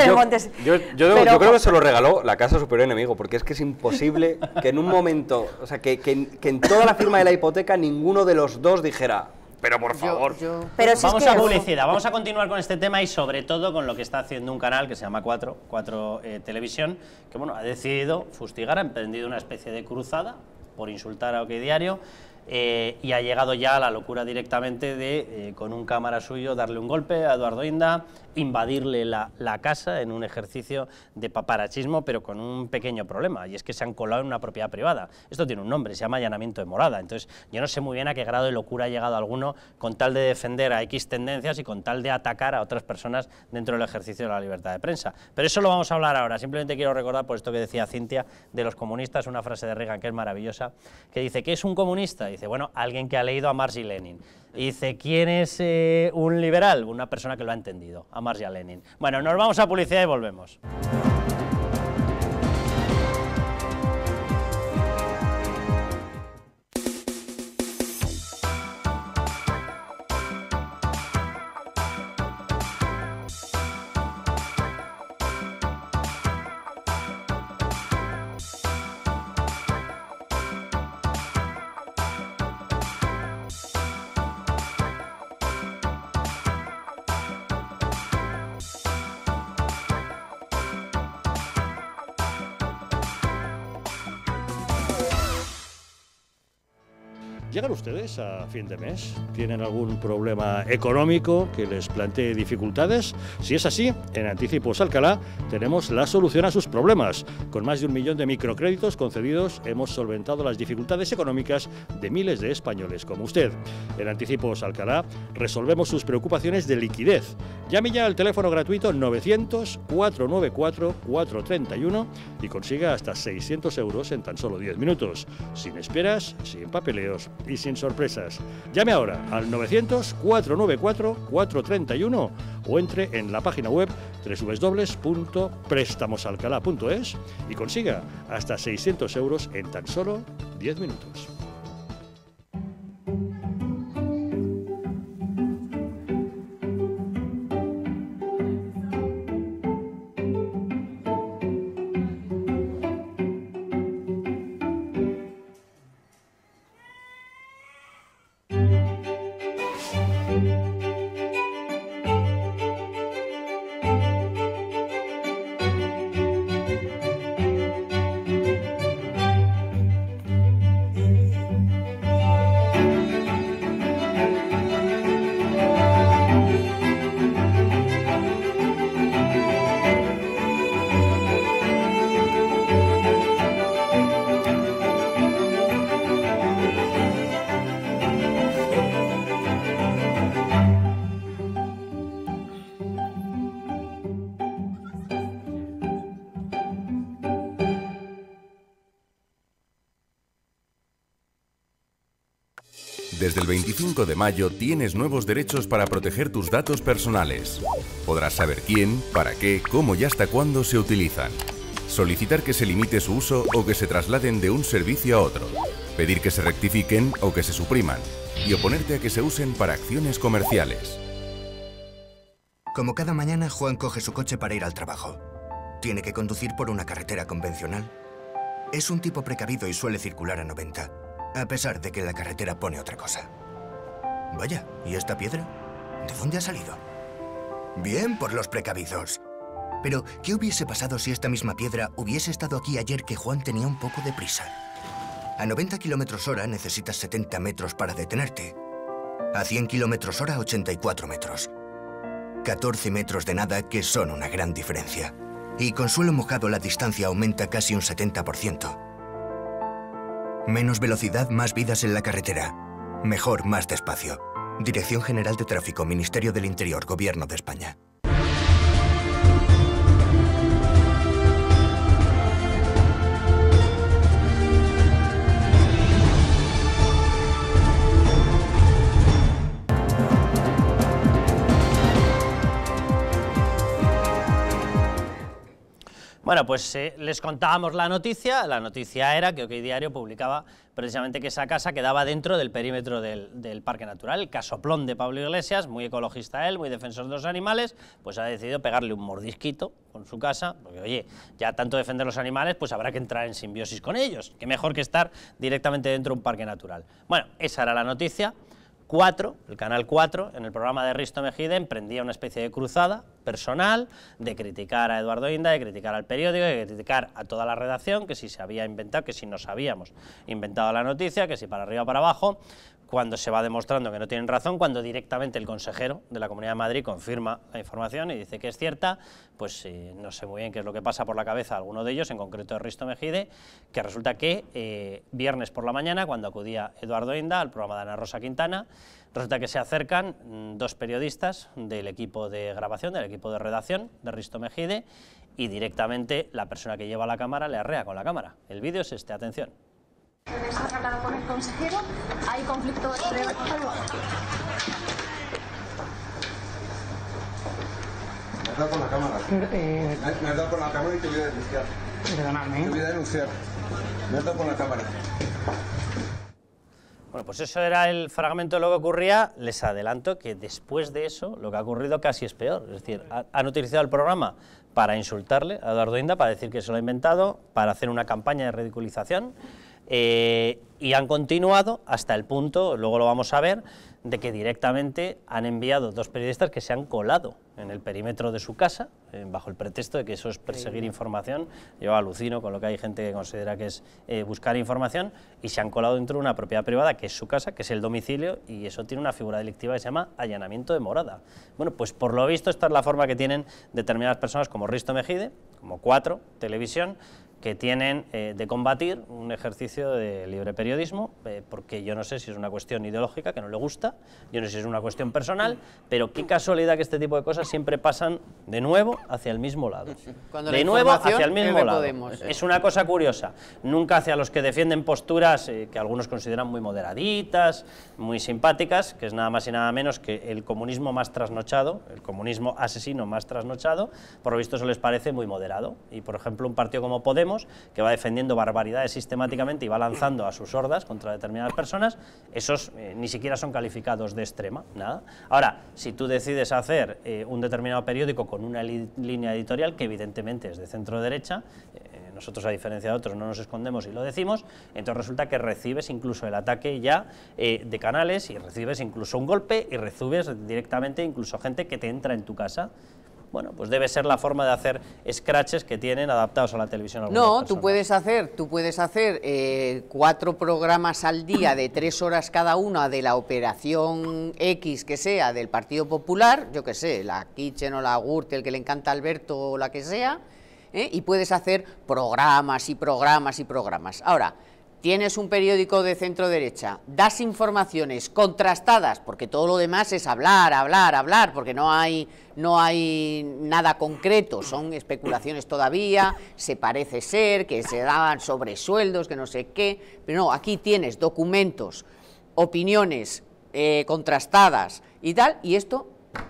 Yo creo que se lo regaló la casa superior enemigo, porque es que es imposible que en un momento... O sea, que en toda la firma de la hipoteca ninguno de los dos dijera... Pero por favor.
Pero si vamos a publicidad, vamos a continuar con este tema y sobre todo con lo que está haciendo un canal que se llama 4 Televisión, que bueno, ha decidido fustigar, ha emprendido una especie de cruzada por insultar a OK Diario, y ha llegado ya a la locura directamente de, con un cámara suyo, darle un golpe a Eduardo Inda, invadirle la casa en un ejercicio de paparachismo, pero con un pequeño problema, y es que se han colado en una propiedad privada. Esto tiene un nombre, se llama allanamiento de morada. Entonces yo no sé muy bien a qué grado de locura ha llegado alguno con tal de defender a X tendencias y con tal de atacar a otras personas dentro del ejercicio de la libertad de prensa. Pero eso lo vamos a hablar ahora. Simplemente quiero recordar, por esto que decía Cintia, de los comunistas, una frase de Reagan que es maravillosa, que dice, ¿qué es un comunista? Dice, bueno, alguien que ha leído a Marx y Lenin. Y dice, ¿quién es un liberal? Una persona que lo ha entendido, a Marx y a Lenin. Bueno, nos vamos a publicidad y volvemos.
¿Llegan ustedes a fin de mes? ¿Tienen algún problema económico que les plantee dificultades? Si es así, en Anticipos Alcalá tenemos la solución a sus problemas. Con más de 1 millón de microcréditos concedidos, hemos solventado las dificultades económicas de miles de españoles como usted. En Anticipos Alcalá resolvemos sus preocupaciones de liquidez. Llame ya al teléfono gratuito 900-494-431 y consiga hasta 600 euros en tan solo 10 minutos. Sin esperas, sin papeleos y sin sorpresas. Llame ahora al 900-494-431 o entre en la página web www.prestamosalcalá.es y consiga hasta 600 euros en tan solo 10 minutos.
Desde el 25 de mayo tienes nuevos derechos para proteger tus datos personales. Podrás saber quién, para qué, cómo y hasta cuándo se utilizan. Solicitar que se limite su uso o que se trasladen de un servicio a otro. Pedir que se rectifiquen o que se supriman. Y oponerte a que se usen para acciones comerciales.
Como cada mañana, Juan coge su coche para ir al trabajo. Tiene que conducir por una carretera convencional. Es un tipo precavido y suele circular a 90. A pesar de que la carretera pone otra cosa. Vaya, ¿y esta piedra? ¿De dónde ha salido? Bien por los precavidos. Pero, ¿qué hubiese pasado si esta misma piedra hubiese estado aquí ayer que Juan tenía un poco de prisa? A 90 km/h necesitas 70 metros para detenerte. A 100 km/h, 84 metros. 14 metros de nada que son una gran diferencia. Y con suelo mojado la distancia aumenta casi un 70%. Menos velocidad, más vidas en la carretera. Mejor, más despacio. Dirección General de Tráfico, Ministerio del Interior, Gobierno de España.
Bueno, pues les contábamos la noticia era que OK Diario publicaba precisamente que esa casa quedaba dentro del perímetro del Parque Natural. El casoplón de Pablo Iglesias, muy ecologista él, muy defensor de los animales, pues ha decidido pegarle un mordisquito con su casa, porque oye, ya tanto defender los animales, pues habrá que entrar en simbiosis con ellos, que mejor que estar directamente dentro de un parque natural. Bueno, esa era la noticia. El canal 4, en el programa de Risto Mejide, emprendía una especie de cruzada personal, de criticar a Eduardo Inda, de criticar al periódico, de criticar a toda la redacción, que si se había inventado, que si nos habíamos inventado la noticia, que si para arriba o para abajo, cuando se va demostrando que no tienen razón, cuando directamente el consejero de la Comunidad de Madrid confirma la información y dice que es cierta, pues no sé muy bien qué es lo que pasa por la cabeza a alguno de ellos, en concreto de Risto Mejide, que resulta que viernes por la mañana, cuando acudía Eduardo Inda al programa de Ana Rosa Quintana, resulta que se acercan dos periodistas del equipo de grabación, del equipo de redacción de Risto Mejide, y directamente la persona que lleva la cámara le arrea con la cámara. El vídeo es este, atención.
¿Has hablado con el consejero? ¿Hay conflicto entre...? Me
has dado con la cámara. Me has dado con la cámara y te voy a denunciar.
Perdonadme.
Te voy a denunciar. Me has dado con la cámara.
Bueno, pues eso era el fragmento de lo que ocurría. Les adelanto que después de eso lo que ha ocurrido casi es peor. Es decir, han utilizado el programa para insultarle a Eduardo Inda, para decir que se lo ha inventado, para hacer una campaña de ridiculización, y han continuado hasta el punto, luego lo vamos a ver, de que directamente han enviado dos periodistas que se han colado en el perímetro de su casa, bajo el pretexto de que eso es perseguir información. Yo alucino con lo que hay gente que considera que es buscar información, y se han colado dentro de una propiedad privada que es su casa, que es el domicilio, y eso tiene una figura delictiva que se llama allanamiento de morada. Bueno, pues por lo visto esta es la forma que tienen determinadas personas como Risto Mejide, como 4 Televisión, que tienen de combatir un ejercicio de libre periodismo, porque yo no sé si es una cuestión ideológica que no le gusta, yo no sé si es una cuestión personal, pero qué casualidad que este tipo de cosas siempre pasan de nuevo hacia el mismo lado. De nuevo hacia el mismo lado. Es una cosa curiosa, nunca hacia los que defienden posturas que algunos consideran muy moderaditas, muy simpáticas, que es nada más y nada menos que el comunismo más trasnochado, el comunismo asesino más trasnochado. Por lo visto eso les parece muy moderado, y por ejemplo un partido como Podemos, que va defendiendo barbaridades sistemáticamente y va lanzando a sus hordas contra determinadas personas, esos ni siquiera son calificados de extrema, nada. Ahora, si tú decides hacer un determinado periódico con una línea editorial que evidentemente es de centro derecha, nosotros a diferencia de otros no nos escondemos y lo decimos, entonces resulta que recibes incluso el ataque ya de canales, y recibes incluso un golpe, y recibes directamente incluso gente que te entra en tu casa. Bueno, pues debe ser la forma de hacer scratches que tienen adaptados a la televisión.
No, tú puedes hacer 4 programas al día de 3 horas cada una de la operación X que sea del Partido Popular, yo que sé, la Kitchen o la Gürtel, que le encanta a Alberto o la que sea, y puedes hacer programas y programas y programas. Ahora, tienes un periódico de centro derecha, das informaciones contrastadas, porque todo lo demás es hablar, porque no hay nada concreto, son especulaciones todavía, se parece ser que se daban sobresueldos, que no sé qué, pero no, aquí tienes documentos, opiniones contrastadas y tal, y esto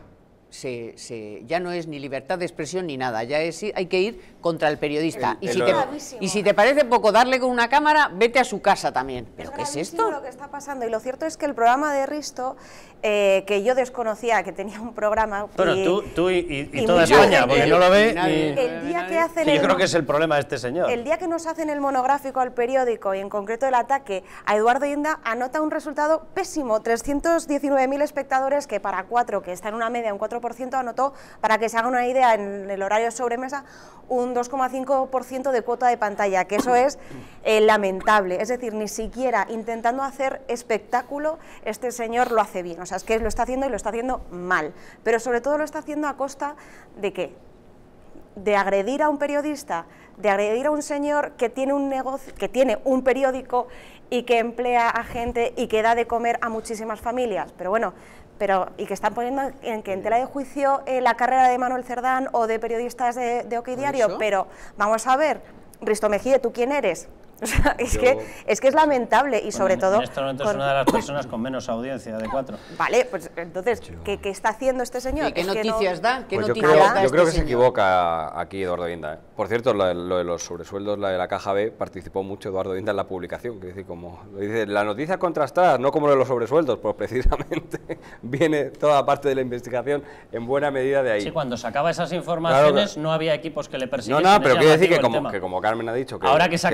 ya no es ni libertad de expresión ni nada, ya es hay que ir contra el periodista. Y si te parece poco darle con una cámara, vete a su casa también. ¿Pero qué es esto?
Lo que está pasando, y lo cierto es que el programa de Risto, que yo desconocía que tenía un programa...
Bueno, tú y toda España, porque no lo ve...
El día que hacen
yo creo que es el problema de este señor.
El día que nos hacen el monográfico al periódico, y en concreto el ataque a Eduardo Inda, anota un resultado pésimo, 319.000 espectadores, que para 4, que está en una media, un 4%, anotó, para que se hagan una idea, en el horario de sobremesa, un 2,5% de cuota de pantalla, que eso es lamentable. Es decir, ni siquiera intentando hacer espectáculo este señor lo hace bien. O sea, es que lo está haciendo, y lo está haciendo mal. Pero sobre todo lo está haciendo a costa de ¿qué? De agredir a un periodista, de agredir a un señor que tiene un negocio, que tiene un periódico y que emplea a gente y que da de comer a muchísimas familias. Pero bueno, y que están poniendo en tela de juicio la carrera de Manuel Cerdán o de periodistas de OK Diario. Pero vamos a ver, Risto Mejide, ¿tú quién eres? O sea, es que es lamentable, y sobre todo...
En este momento es una de las personas con menos audiencia de 4.
Vale, pues entonces, ¿qué está haciendo este señor?
¿Qué noticias da?
Yo creo que se equivoca aquí Eduardo Inda. Por cierto, lo de los sobresueldos, la de la Caja B, participó mucho Eduardo Inda en la publicación. Que dice, como lo dice, la noticia contrastada, no como lo de los sobresueldos, pues precisamente viene toda parte de la investigación en buena medida de ahí.
Sí, cuando sacaba esas informaciones, claro, no había equipos que le persiguiesen.
No, pero quiere decir que como Carmen ha dicho...
ahora que saca informaciones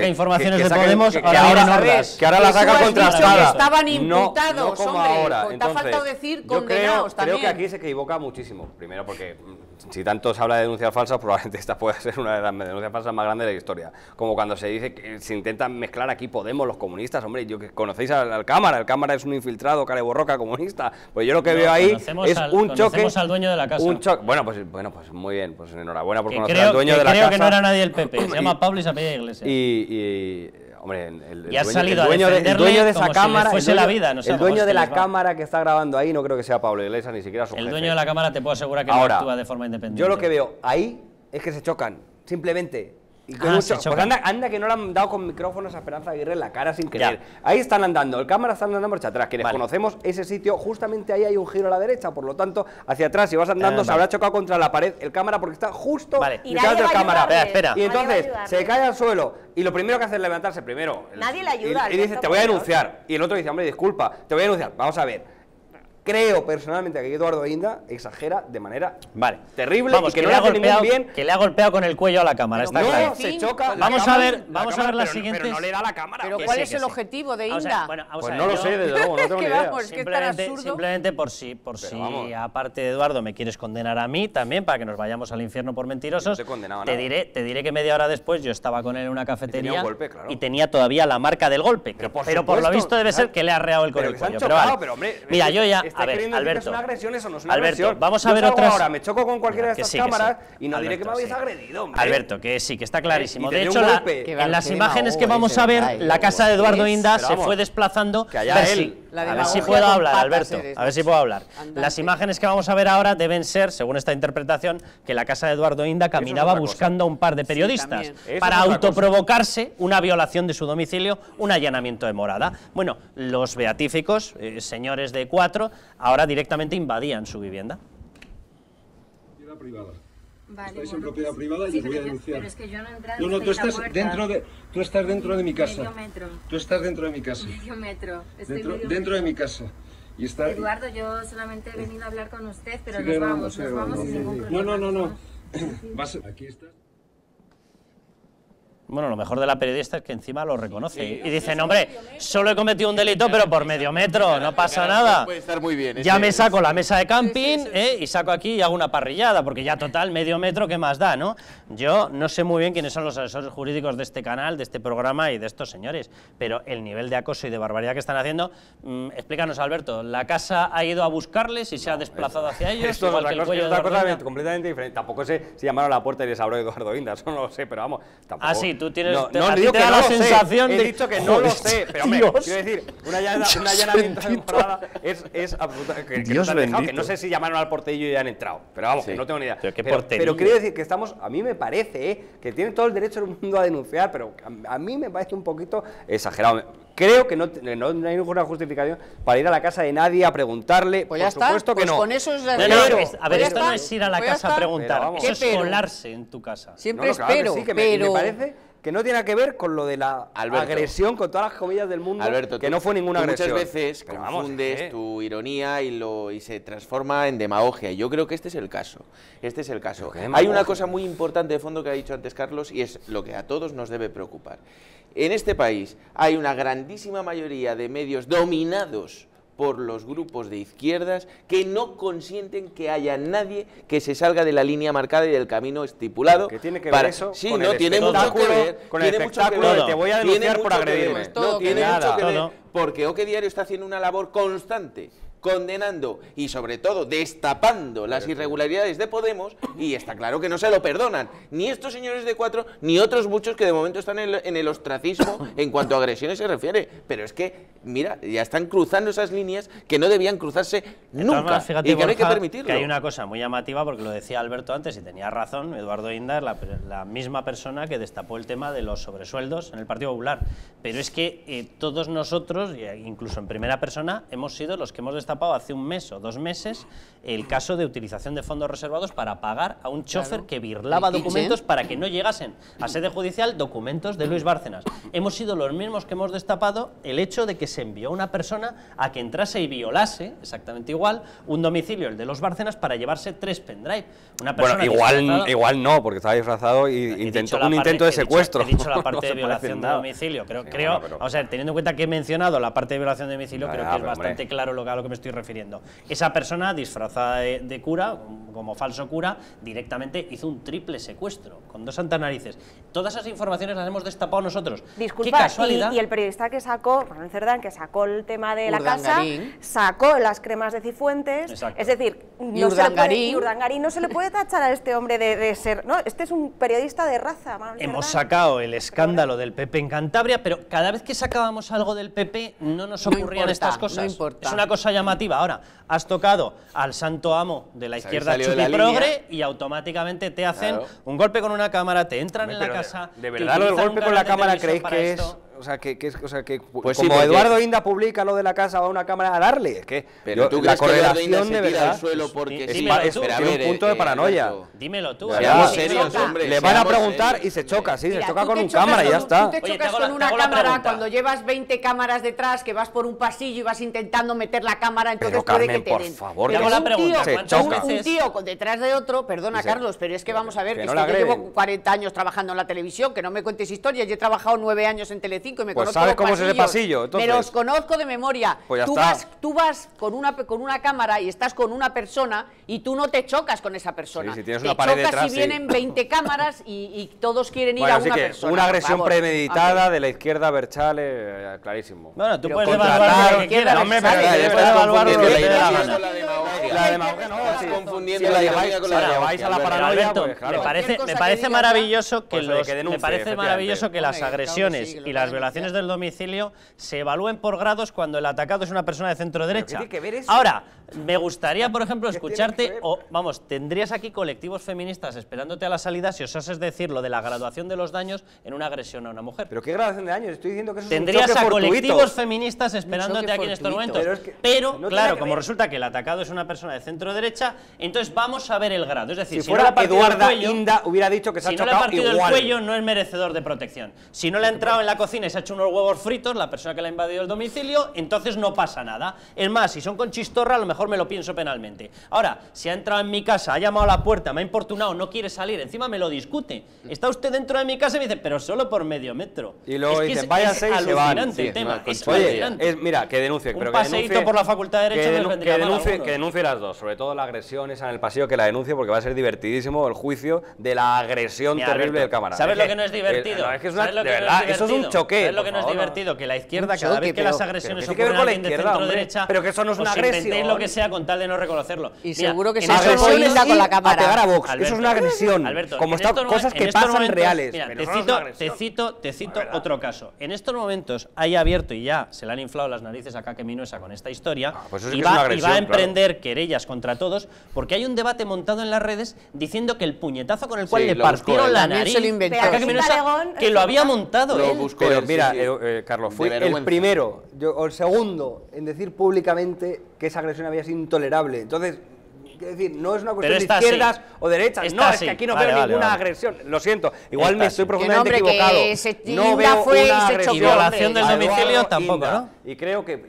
declaraciones de Podemos, ahora vienen hordas.
Que ahora la saca contrastada.
Estaban imputados,
no como
hombre.
ahora.
Te ha faltado decir
yo
condenados también.
creo que aquí se equivoca muchísimo. Primero porque si tanto se habla de denuncias falsas, probablemente esta pueda ser una de las denuncias falsas más grandes de la historia. Como cuando se dice que se intentan mezclar aquí Podemos, los comunistas. Hombre, yo que conocéis al Cámara. El Cámara es un infiltrado, cara de borroca comunista. Pues yo lo que veo ahí es un choque.
Conocemos al dueño de la casa.
Un choque. Bueno, pues muy bien. Pues enhorabuena por conocer al dueño de la casa.
Creo que no era nadie del PP. Se llama Pablo y se apellida Iglesias.
Hombre, el
dueño
de esa cámara,
el
dueño de la cámara que está grabando ahí, no creo que sea Pablo Iglesias, ni siquiera su jefe.
El dueño de la cámara te puedo asegurar que
ahora,
no actúa de forma independiente.
Yo lo que veo ahí es que se chocan, simplemente. Y
se
pues anda que no le han dado con micrófonos a Esperanza Aguirre en la cara sin querer. Ahí están andando, el cámara está andando marcha atrás. Quienes conocemos ese sitio, justamente ahí hay un giro a la derecha, por lo tanto, hacia atrás, si vas andando, se habrá chocado contra la pared el cámara porque está justo detrás del cámara.
Espera.
Y entonces se cae al suelo y lo primero que hace es levantarse primero.
Nadie le ayuda.
Y dice, te voy a denunciar. Y el otro dice, hombre, disculpa, te voy a denunciar. Vamos a ver. Creo personalmente que Eduardo Inda exagera de manera terrible y que no le hace ningún bien.
Que le ha golpeado con el cuello a la cámara, está claro.
Se choca.
Vamos a ver las siguientes.
Pero no le da la cámara.
Pero ¿cuál es el objetivo de Inda?
Pues no lo sé, desde luego, no tengo ni idea.
Simplemente por si aparte de Eduardo me quieres condenar a mí también para que nos vayamos al infierno por mentirosos. Te diré que media hora después yo estaba con él en una cafetería y tenía todavía la marca del golpe. Pero por lo visto debe ser que le ha arreado el con el cuello. Mira, yo ya a ver, Alberto,
¿es una agresión eso? No es una
Alberto,
agresión.
vamos a ver otras.
Ahora me choco con cualquiera de estas cámaras y no diré que me habéis agredido, hombre.
Alberto, que sí, que está clarísimo. De hecho, en las imágenes que vamos a ver, la casa de Eduardo Inda se fue desplazando. A ver si puedo hablar, Alberto. A ver si puedo hablar. Las imágenes que vamos a ver ahora deben ser, según esta interpretación, que la casa de Eduardo Inda caminaba buscando a un par de periodistas para autoprovocarse una violación de su domicilio, un allanamiento de morada. Bueno, los beatíficos, señores de 4, ahora directamente invadían su vivienda.
Propiedad privada.
Vale,
estáis en propiedad privada y os voy a denunciar.
Pero es que yo no he entrado.
No, tú estás dentro de mi casa.
Medio metro.
Tú estás dentro de mi casa.
Medio metro.
Dentro de mi casa. Y está...
Eduardo, yo solamente he venido a hablar con usted, pero nos vamos sin ningún problema.
No. Aquí estás.
Bueno, lo mejor de la periodista es que encima lo reconoce y dicen, hombre, solo he cometido un delito, pero por medio metro, no pasa nada.
Puede estar muy bien.
Ya me saco la mesa de camping y saco aquí y hago una parrillada, porque ya total, medio metro, ¿qué más da, no? Yo no sé muy bien quiénes son los asesores jurídicos de este canal, de este programa y de estos señores, pero el nivel de acoso y de barbaridad que están haciendo, explícanos, Alberto, ¿la casa ha ido a buscarles y se ha desplazado hacia ellos?
Esto es otra cosa completamente diferente. Tampoco sé si llamaron a la puerta y les habló Eduardo Inda, eso no lo sé, pero vamos, tampoco...
Ah, sí, tú tienes...
No digo que no lo sé, he dicho que no lo sé, pero hombre, quiero decir, un allanamiento de temporada es absolutamente... Que no sé si llamaron al porterillo y ya han entrado, pero vamos, que no tengo ni idea. Pero quiero decir que estamos, a mí me parece, que tienen todo el derecho del mundo a denunciar, pero a mí me parece un poquito exagerado. Creo que no hay ninguna justificación para ir a la casa de nadie a preguntarle.
Pues ya está,
supuesto que
pues
no.
con eso es
a ver, esto no es ir a la casa a preguntar, eso es colarse en tu casa.
Siempre espero, pero...
Me parece que no tiene que ver con lo de la agresión, con todas las comillas del mundo,
Alberto,
que no fue ninguna agresión.
Muchas veces confundes tu ironía y se transforma en demagogia. Yo creo que este es el caso. Hay una cosa muy importante de fondo que ha dicho antes Carlos y es lo que a todos nos debe preocupar. En este país hay una grandísima mayoría de medios dominados por los grupos de izquierdas que no consienten que haya nadie que se salga de la línea marcada y del camino estipulado.
¿Qué tiene que ver eso?
Sí, no, tiene mucho que ver.
Con el espectáculo de te voy a denunciar por agredirme.
No tiene mucho que ver, porque OK Diario está haciendo una labor constante, condenando y sobre todo destapando las irregularidades de Podemos, y está claro que no se lo perdonan ni estos señores de 4 ni otros muchos que de momento están en el ostracismo en cuanto a agresiones se refiere, pero es que mira, ya están cruzando esas líneas que no debían cruzarse nunca,
fíjate,
y que
Borja,
no hay que permitirlo.
Que hay una cosa muy llamativa, porque lo decía Alberto antes y tenía razón, Eduardo Inda es la misma persona que destapó el tema de los sobresueldos en el Partido Popular, pero es que todos nosotros, incluso en primera persona, hemos sido los que hemos destapado destapado hace un mes o 2 meses el caso de utilización de fondos reservados para pagar a un chofer que birlaba documentos para que no llegasen a sede judicial documentos de Luis Bárcenas. Hemos sido los mismos que hemos destapado el hecho de que se envió a una persona a que entrase y violase, exactamente igual, un domicilio, el de los Bárcenas, para llevarse 3 pendrive. Una persona
igual no, porque estaba disfrazado y intentó un intento de secuestro.
He dicho la parte de violación de domicilio. Creo, o sea, teniendo en cuenta que he mencionado la parte de violación de domicilio, creo que es bastante claro a lo que me estoy refiriendo. Esa persona, disfrazada de cura, como falso cura, directamente hizo un triple secuestro, con 2 santas narices. Todas esas informaciones las hemos destapado nosotros.
Disculpa,
¿qué casualidad?
Y el periodista que sacó, Manuel Cerdán, que sacó el tema de la casa, sacó las cremas de Cifuentes.
Exacto.
Es decir, Urdangarín no se le puede tachar a este hombre de ser... No, este es un periodista de raza, Manuel
Hemos
Cerdán.
sacado el escándalo del PP en Cantabria, pero cada vez que sacábamos algo del PP no nos ocurrían estas cosas.
No importa.
Es una cosa llamativa. Ahora, has tocado al santo amo de la izquierda chupiprogre y automáticamente te hacen un golpe con una cámara, te entran en la casa.
¿De verdad lo del golpe con la cámara creéis que es...? O sea,
pues
como
sí,
Eduardo Inda publica lo de la casa, va a una cámara a darle. Es que
pero tú
la
crees que Eduardo Inda
correlación
se
de
tira
verdad
al suelo porque
es un punto de paranoia.
Dímelo tú.
Seamos serios, hombre.
Le van a preguntar y se choca, sí, se choca con un cámara y ya está.
Tú te chocas con una cámara cuando llevas 20 cámaras detrás, que vas por un pasillo y vas intentando meter la cámara, entonces puede que te den.
Por favor,
te hago la pregunta.
Un tío detrás de otro, perdona Carlos, pero es que vamos a ver, que yo llevo 40 años trabajando en la televisión, que no me cuentes historias, yo he trabajado 9 años en Telecinco y me conozco los pasillos.
Ese pasillo, entonces.
Me los conozco de memoria.
Pues
tú vas con una cámara y estás con una persona y tú no te chocas con esa persona.
Sí, si tienes
te
una pared
chocas
detrás,
si vienen 20 cámaras y todos quieren ir
bueno,
a una persona.
Una agresión premeditada de la izquierda Berchale, clarísimo.
Bueno, tú puedes evaluar lo que quieras.
No me la demagogia no,
estás confundiendo la demagogia con la
lleváis a la paranoia, pues claro.
Me parece maravilloso que las agresiones y las violaciones del domicilio se evalúen por grados cuando el atacado es una persona de centro derecha. Ahora, me gustaría, por ejemplo, escucharte, o vamos, tendrías aquí colectivos feministas esperándote a la salida si osases decir lo de la graduación de los daños en una agresión a una mujer.
¿Pero qué graduación de daños? Estoy diciendo que eso
tendrías
es un choque
a colectivos
fortuito.
feministas esperándote aquí en estos momentos. Pero
no
claro, como resulta que el atacado es una persona de centro derecha, entonces vamos a ver el grado. Es decir,
si fuera Eduarda Inda hubiera dicho que se ha chocado igual.
Si no le ha partido el cuello, no es merecedor de protección. Si no le ha entrado en la cocina y se ha hecho unos huevos fritos, la persona que le ha invadido el domicilio, entonces no pasa nada. Es más, si son con chistorra, a lo mejor me lo pienso penalmente. Ahora, si ha entrado en mi casa, ha llamado a la puerta, me ha importunado, no quiere salir, encima me lo discute. Está usted dentro de mi casa y me dice, pero solo por medio metro.
Y luego dice, váyase y se van.
El tema. Es
oye, mira, que denuncie.
Un paseíto por la Facultad de Derecho nos vendría mal a algunos.
Que denuncie las dos, sobre todo la agresión esa en el pasillo, que la denuncie porque va a ser divertidísimo el juicio de la agresión terrible del cámara.
¿Sabes lo que no es divertido?
Es que es una, de verdad, eso es un choque.
¿Sabes lo que no es divertido? Que la izquierda, cada vez que las agresiones ocurren a alguien de centro derecha,
pero que eso no es una agresión.
Inventéis lo que sea con tal de no reconocerlo.
Y seguro que
se agresión con la cámara. A pegar a Vox, eso es una agresión.
Alberto,
como cosas que pasan reales.
Mira, te cito otro caso. En estos momentos hay abierto, y ya se le han inflado las narices a Kake Minuesa con esta historia, y va a emprender querellas contra todos, porque hay un debate montado en las redes diciendo que el puñetazo con el cual le partieron la nariz a Kake Minuesa, que lo había montado él.
Pero mira, Carlos, fui el primero o el segundo en decir públicamente que esa agresión había sido intolerable. Entonces, quiero decir, no es una cuestión de izquierdas o derechas, no, es que aquí no veo ninguna agresión, lo siento, igual me estoy profundamente equivocado, no veo una agresión.
Y violación del domicilio tampoco, ¿no?
Y creo que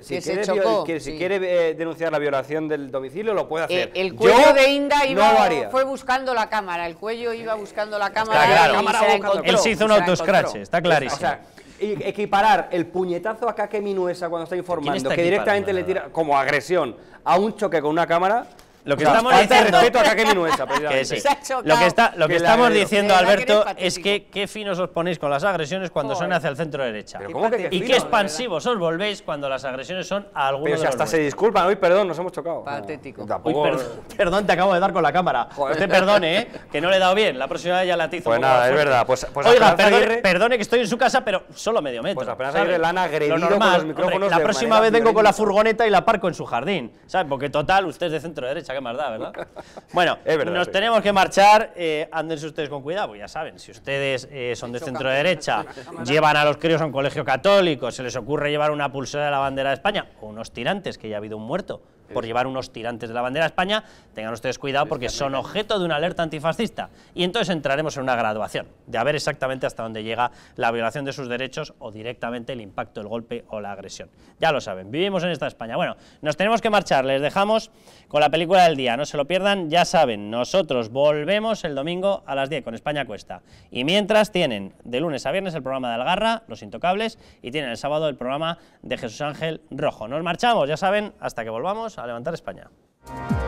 si quiere denunciar la violación del domicilio lo puede hacer.
El cuello de Inda fue buscando la cámara, el cuello iba buscando la cámara y se la encontró.
Él se hizo un autoscratch, está clarísimo.
Equiparar el puñetazo a Kake Minuesa cuando está informando, que directamente le tira como agresión a un choque con una cámara.
Lo que estamos diciendo,
respeto a Kake Minuesa, precisamente.
Lo que estamos diciendo, Alberto, es que qué finos os ponéis con las agresiones cuando son hacia el centro derecha. Y qué expansivos os volvéis cuando las agresiones son a algunos de los
hasta se disculpan, hoy perdón, nos hemos chocado.
Patético.
Perdón, te acabo de dar con la cámara. Usted perdone, que no le he dado bien. La próxima vez ya la tizo.
Pues nada, es verdad.
Oiga, perdone que estoy en su casa, pero solo medio metro.
Pues apenas Aguirre la han agredido con los micrófonos.
La próxima vez vengo con la furgoneta y la aparco en su jardín, ¿sabes? Porque total, usted es de centro derecha, qué más da, ¿verdad? Bueno, nos tenemos que marchar, ándense ustedes con cuidado, pues ya saben, si ustedes son de centro derecha, llevan a los críos a un colegio católico, se les ocurre llevar una pulsera de la bandera de España, o unos tirantes, que ya ha habido un muerto por llevar unos tirantes de la bandera de España, tengan ustedes cuidado porque son objeto de una alerta antifascista. Y entonces entraremos en una graduación de a ver exactamente hasta dónde llega la violación de sus derechos o directamente el impacto del golpe o la agresión. Ya lo saben, vivimos en esta España. Bueno, nos tenemos que marchar, les dejamos con la película del día, no se lo pierdan, ya saben, nosotros volvemos el domingo a las 10 con España Cuesta. Y mientras tienen de lunes a viernes el programa de Algarra, Los Intocables, y tienen el sábado el programa de Jesús Ángel Rojo. Nos marchamos, ya saben, hasta que volvamos a levantar España.